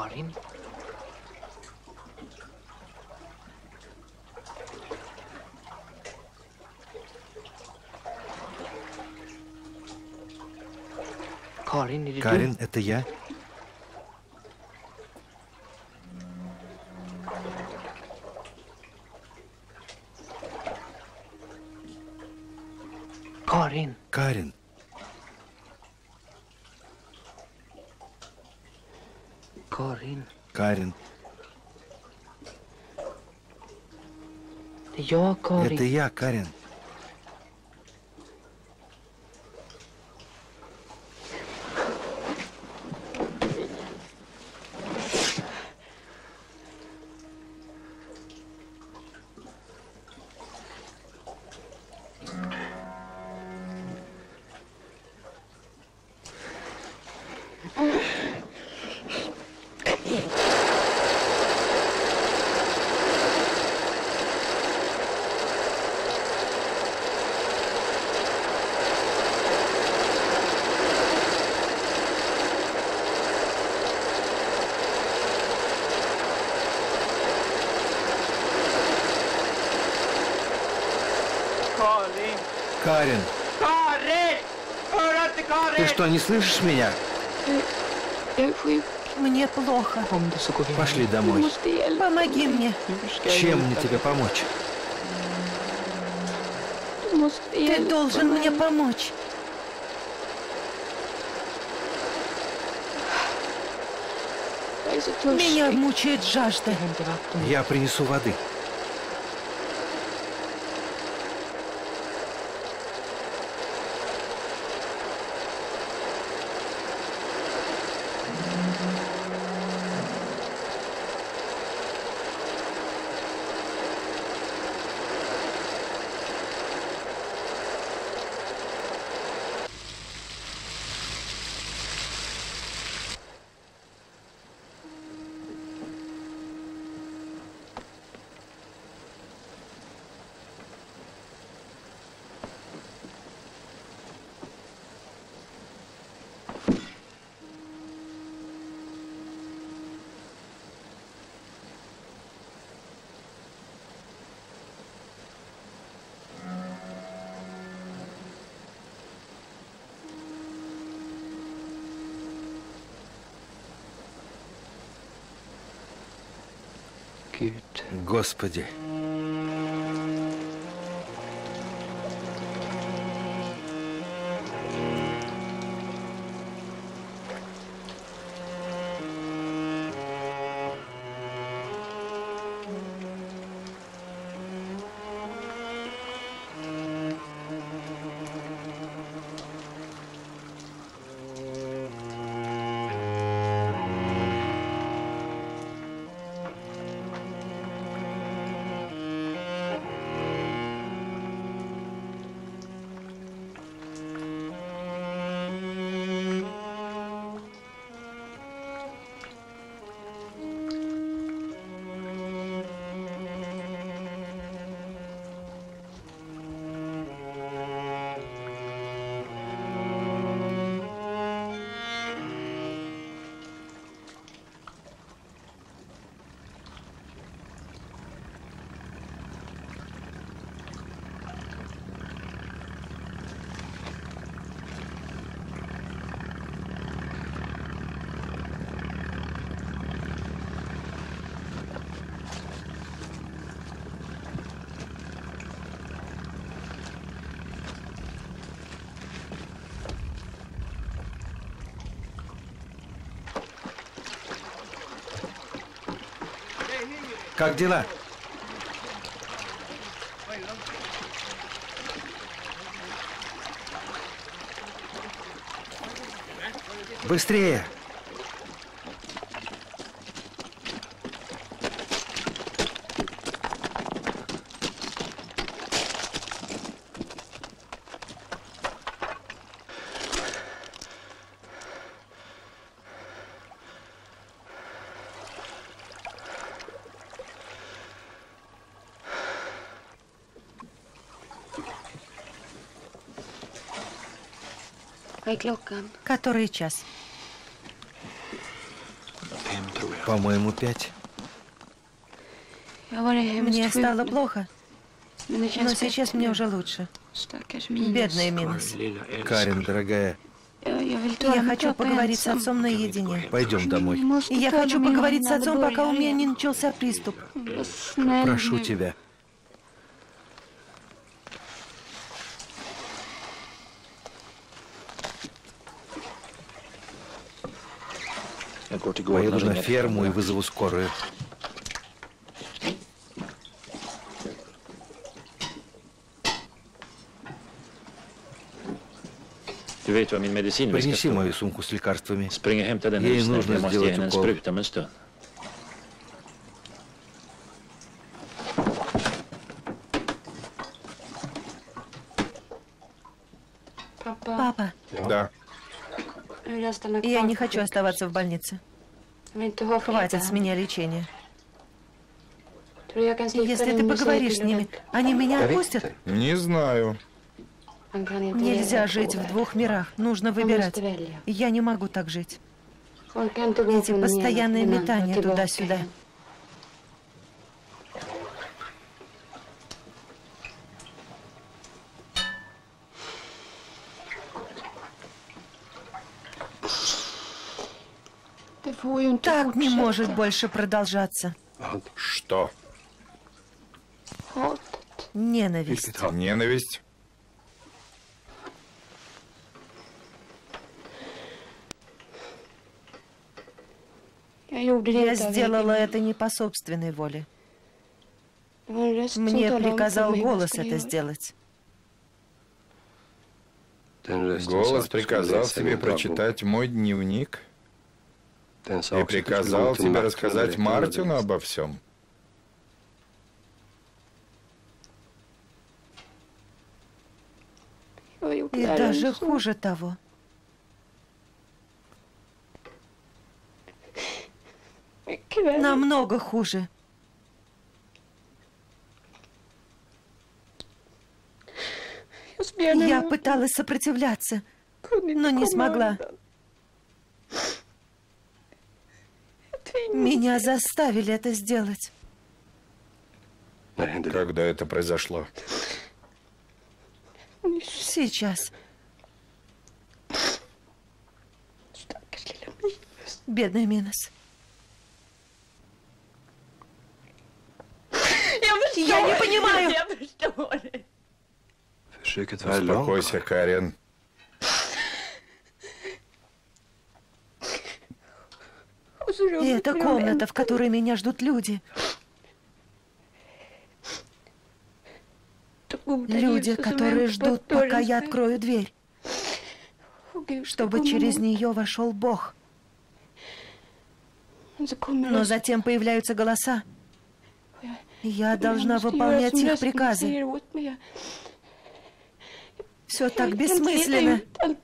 Karin. Карин, это я? Karin. Карин. Karin. Карин. Det är jag, Karin. Это я, Карин. Карин! Ты что, не слышишь меня? Мне плохо. Пошли домой. Помоги мне. Чем мне тебе помочь? Ты должен мне помочь. Меня мучает жажда. Я принесу воды. Господи. Как дела? Быстрее! Который час? По-моему, 5. Мне стало плохо, но сейчас мне уже лучше. Бедная Минос. Карен, дорогая, Я хочу поговорить с отцом наедине. пойдем домой. Я хочу поговорить с отцом, пока у меня не начался приступ. Прошу тебя. Поеду на ферму и вызову скорую. Принеси мою сумку с лекарствами. Ей нужно сделать укол. Папа, Да. я не хочу оставаться в больнице. Хватит с меня лечения. Если ты поговоришь с ними, они меня отпустят? Не знаю. Нельзя жить в двух мирах. Нужно выбирать. Я не могу так жить. Эти постоянные метания туда-сюда. Так не может больше продолжаться. Что? Ненависть. Ненависть? Я сделала это не по собственной воле. Мне приказал голос это сделать. Голос приказал тебе прочитать мой дневник и приказал тебе рассказать Мартину обо всем. И даже хуже того. Намного хуже. Я пыталась сопротивляться, но не смогла. Меня заставили это сделать. Когда это произошло? Сейчас. Бедная Минос. Я не понимаю. Успокойся, Карен. И это комната, в которой меня ждут люди. Люди, которые ждут, пока я открою дверь, чтобы через нее вошел Бог. Но затем появляются голоса. Я должна выполнять их приказы. Все так бессмысленно.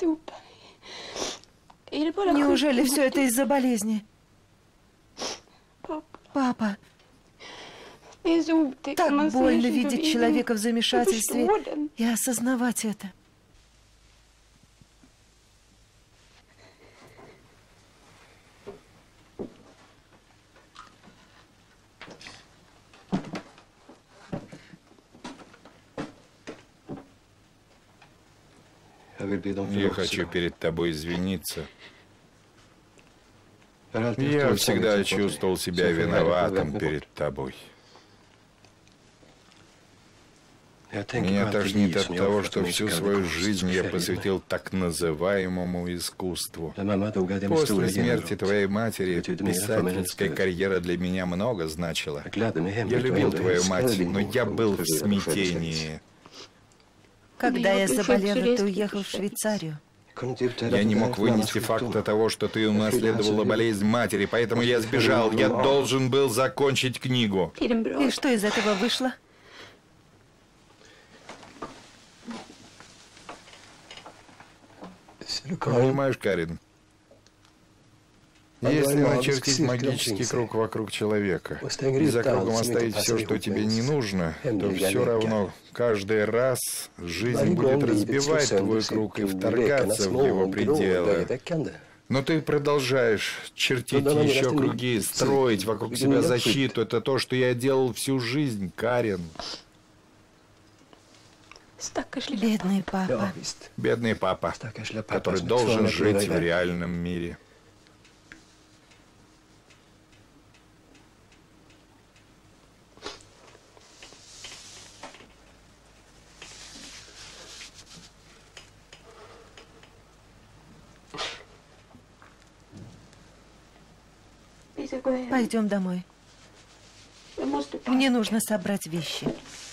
Неужели все это из-за болезни? Папа, так больно видеть человека в замешательстве и осознавать это. Я хочу перед тобой извиниться. Я всегда чувствовал себя виноватым перед тобой. Меня тошнит от того, что всю свою жизнь я посвятил так называемому искусству. После смерти твоей матери писательская карьера для меня много значила. Я любил твою мать, но я был в смятении. Когда я заболела, ты уехал в Швейцарию. Я не мог вынести факта того, что ты унаследовала болезнь матери, поэтому я сбежал. Я должен был закончить книгу. И что из этого вышло? Понимаешь, Карен, если начертить магический круг вокруг человека и за кругом оставить все, что тебе не нужно, то все равно каждый раз жизнь будет разбивать твой круг и вторгаться в его пределы. Но ты продолжаешь чертить еще круги, строить вокруг себя защиту. Это то, что я делал всю жизнь, Карен. Бедный папа. Бедный папа, который должен жить в реальном мире. Пойдем домой. Мне нужно собрать вещи.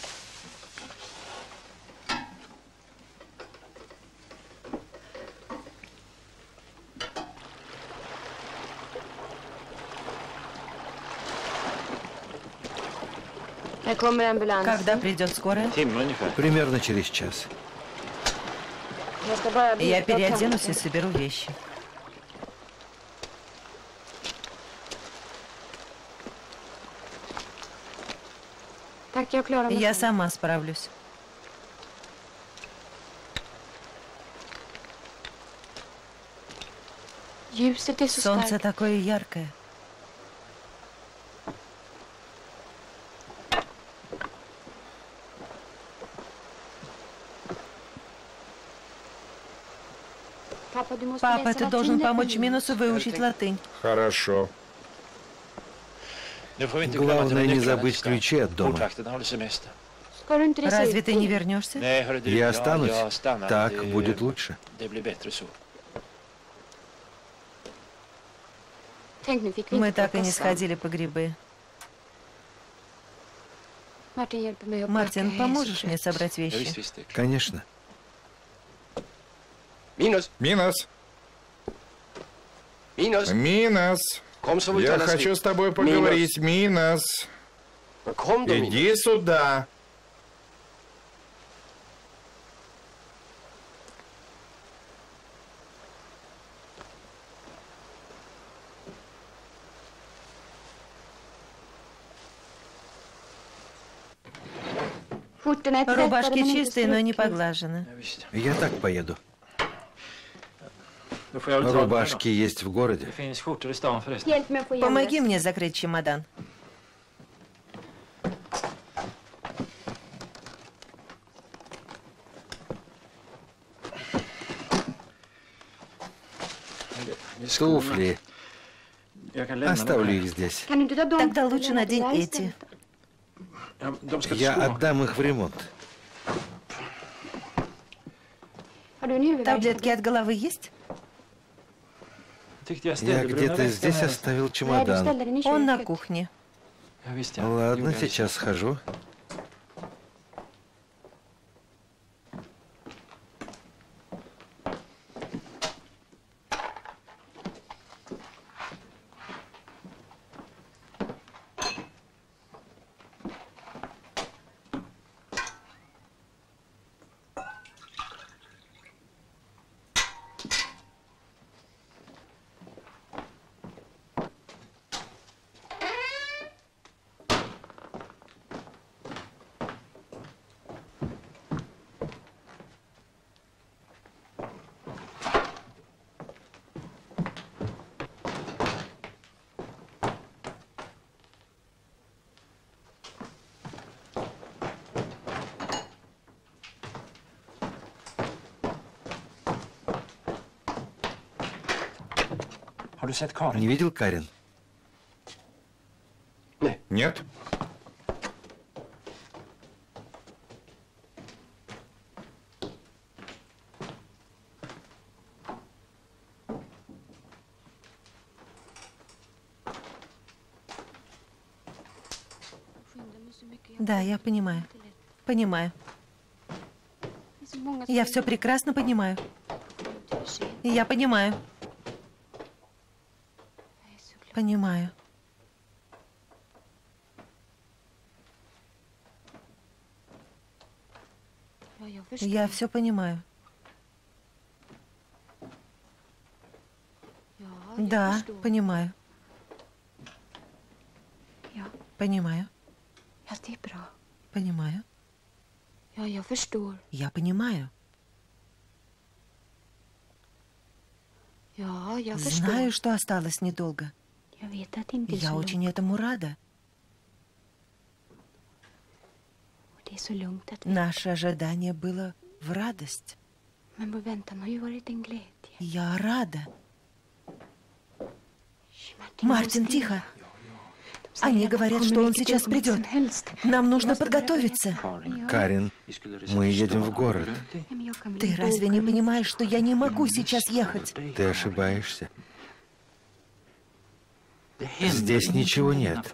Когда придет скорая? Примерно через час. Я переоденусь и соберу вещи. Я сама справлюсь. Солнце такое яркое. Папа, ты должен помочь Минусу выучить латынь. Хорошо. Главное не забыть ключи от дома. Разве ты не вернешься? Я останусь. Так будет лучше. Мы так и не сходили по грибы. Мартин, поможешь мне собрать вещи? Конечно. Минус. Минус. Я хочу с тобой поговорить, Минус. Иди сюда. Рубашки чистые, но не поглажены. Я так поеду. Рубашки есть в городе. Помоги мне закрыть чемодан. Туфли. Оставлю их здесь. Тогда лучше надень эти. Я отдам их в ремонт. Таблетки от головы есть? Я где-то здесь оставил чемодан. Он на кухне. Ладно, сейчас схожу. Не видел Карен? Нет. Да, я понимаю. Понимаю. Я все прекрасно понимаю. Я понимаю. Понимаю. Я все понимаю. Да, понимаю. Понимаю. Понимаю. Я понимаю. Знаю, что осталось недолго. Я очень этому рада. Наше ожидание было в радость. Я рада. Мартин, тихо. Они говорят, что он сейчас придет. Нам нужно подготовиться. Карин, мы едем в город. Ты разве не понимаешь, что я не могу сейчас ехать? Ты ошибаешься. Здесь ничего нет.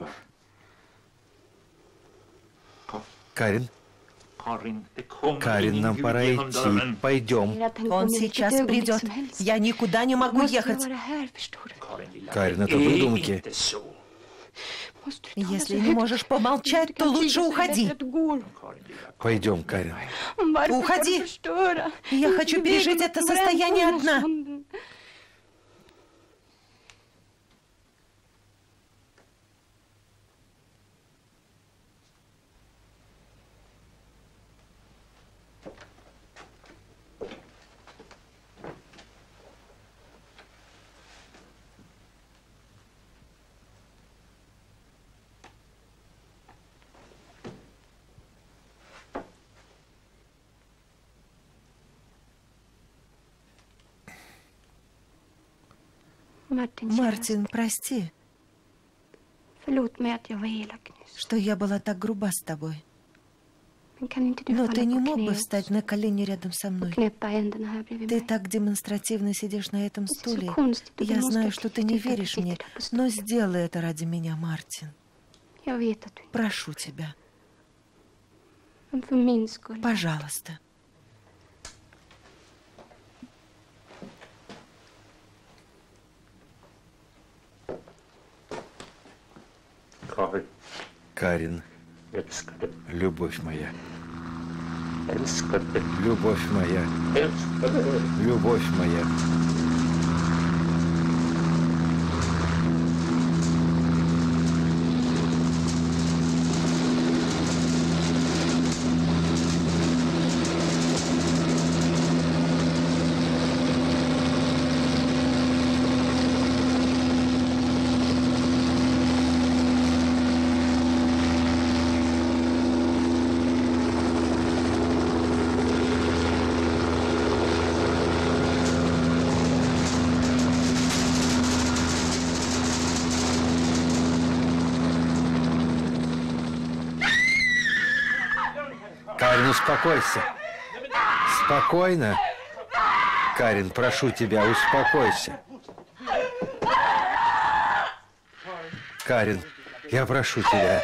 Карин? Карин, нам пора идти. Пойдем. Он сейчас придет. Я никуда не могу ехать. Карин, это выдумки. Если не можешь помолчать, то лучше уходи. Пойдем, Карин. Уходи. Я хочу пережить это состояние одна. Мартин, прости, что я была так груба с тобой. Но ты не мог бы встать на колени рядом со мной? Ты так демонстративно сидишь на этом стуле. Я знаю, что ты не веришь мне, но сделай это ради меня, Мартин. Прошу тебя. Пожалуйста. Карин, любовь моя. Любовь моя. Любовь моя. Карин, успокойся. Спокойно. Карин, прошу тебя, успокойся. Карин, я прошу тебя.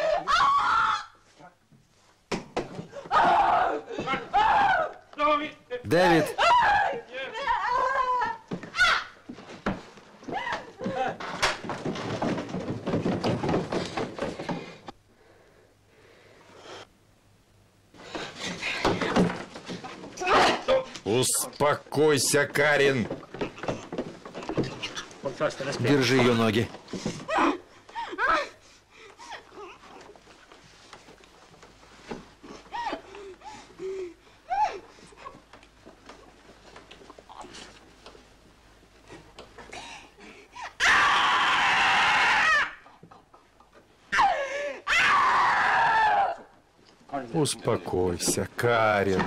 Дэвид! Успокойся, Карин. Держи ее ноги. Успокойся, Карин.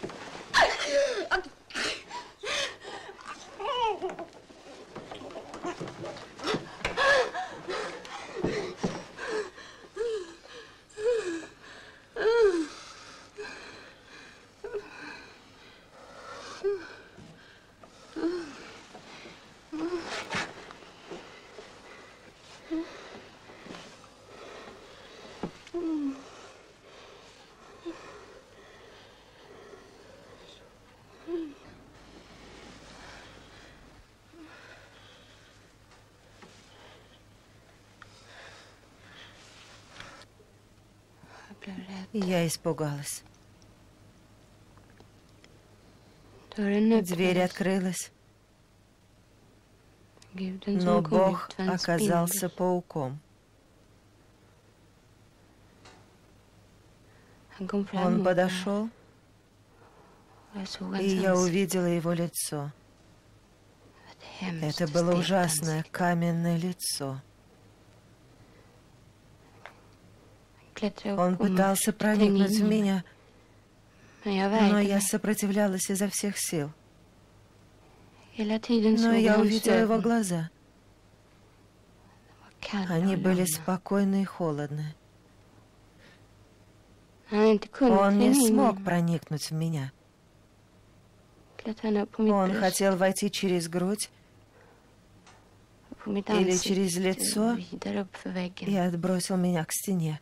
Я испугалась. Дверь открылась, но Бог оказался пауком. Он подошел, и я увидела его лицо. Это было ужасное каменное лицо. Он пытался проникнуть в меня, но я сопротивлялась изо всех сил. Но я увидела его глаза. Они были спокойны и холодны. Он не смог проникнуть в меня. Он хотел войти через грудь или через лицо и отбросил меня к стене.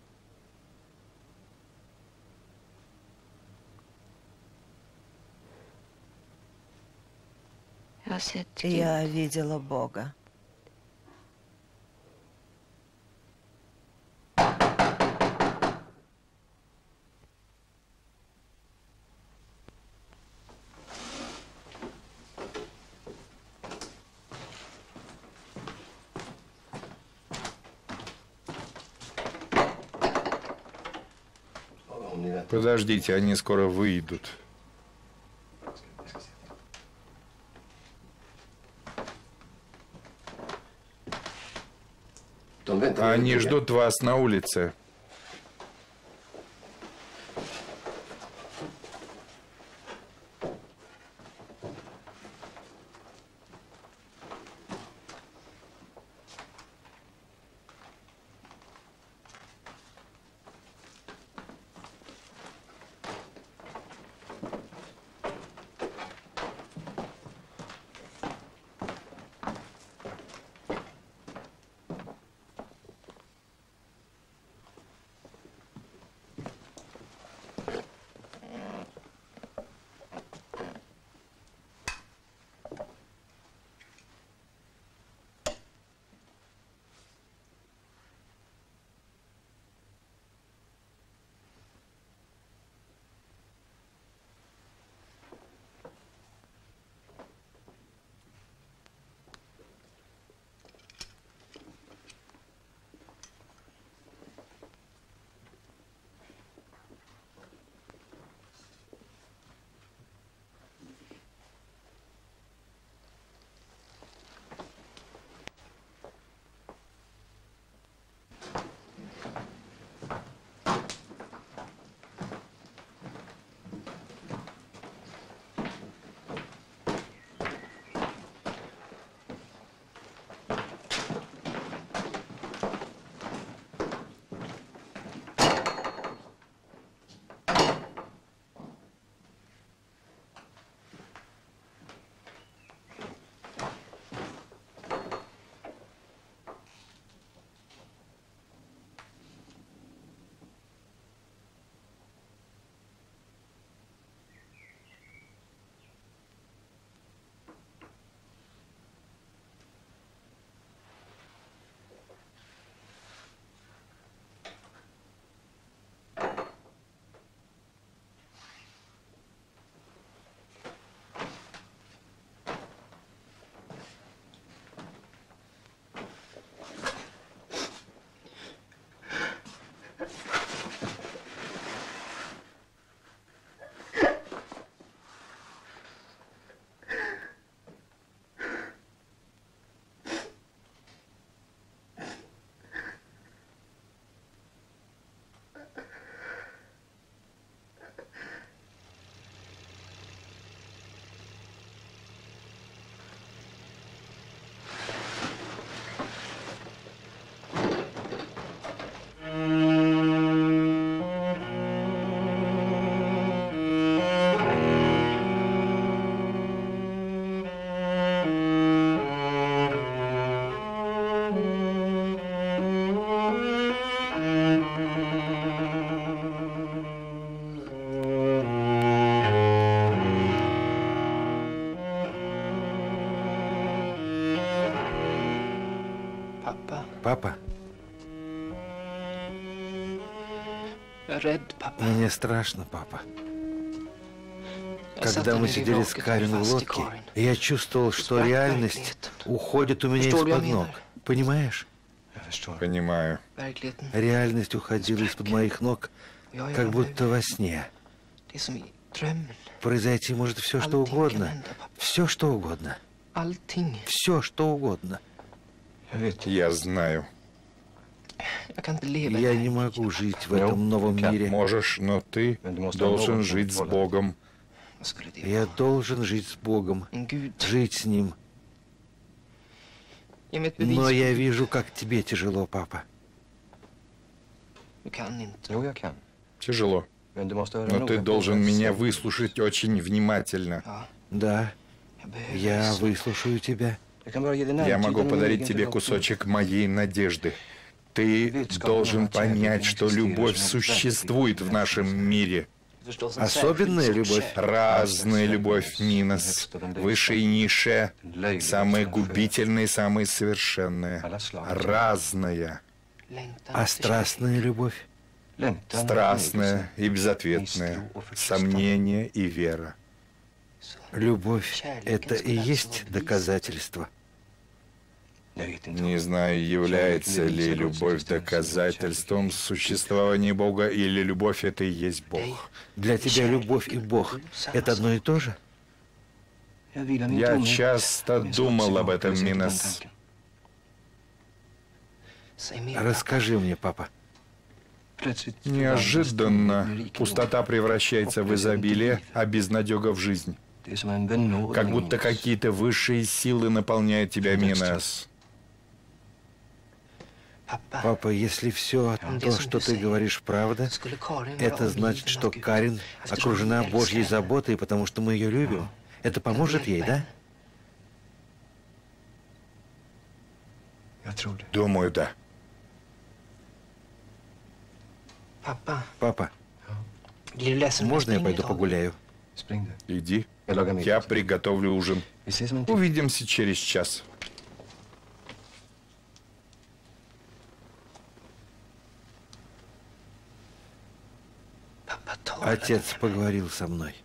Я видела Бога. Подождите, они скоро выйдут. Они ждут вас на улице. Папа? Мне страшно, папа. Когда мы сидели с Карен в лодке, я чувствовал, что реальность уходит у меня из-под ног. Понимаешь? Понимаю. Реальность уходила из-под моих ног, как будто во сне. Произойти может все, что угодно. Все, что угодно. Все, что угодно. Я знаю. Я не могу жить в этом новом мире. Можешь, но ты должен жить с Богом. Я должен жить с Богом, жить с Ним. Но я вижу, как тебе тяжело, папа. Тяжело. Но ты должен меня выслушать очень внимательно. Да, я выслушаю тебя. Я могу подарить тебе кусочек моей надежды. Ты должен понять, что любовь существует в нашем мире. Особенная любовь. Разная любовь, Минос. Выше и ниже. Самая губительная и самая совершенная. Разная. А страстная любовь? Страстная и безответная. Сомнение и вера. Любовь — это и есть доказательство. Не знаю, является ли любовь доказательством существования Бога, или любовь — это и есть Бог. Для тебя любовь и Бог — это одно и то же? Я часто думал об этом, Минос. Расскажи мне, папа. Неожиданно пустота превращается в изобилие, а безнадега в жизнь. Как будто какие-то высшие силы наполняют тебя, Минос. Папа, если все то, что ты говоришь, правда, это значит, что Карин окружена Божьей заботой, потому что мы ее любим. Это поможет ей, да? Думаю, да. Папа, можно я пойду погуляю? Иди. Я приготовлю ужин. Увидимся через час. Отец поговорил со мной.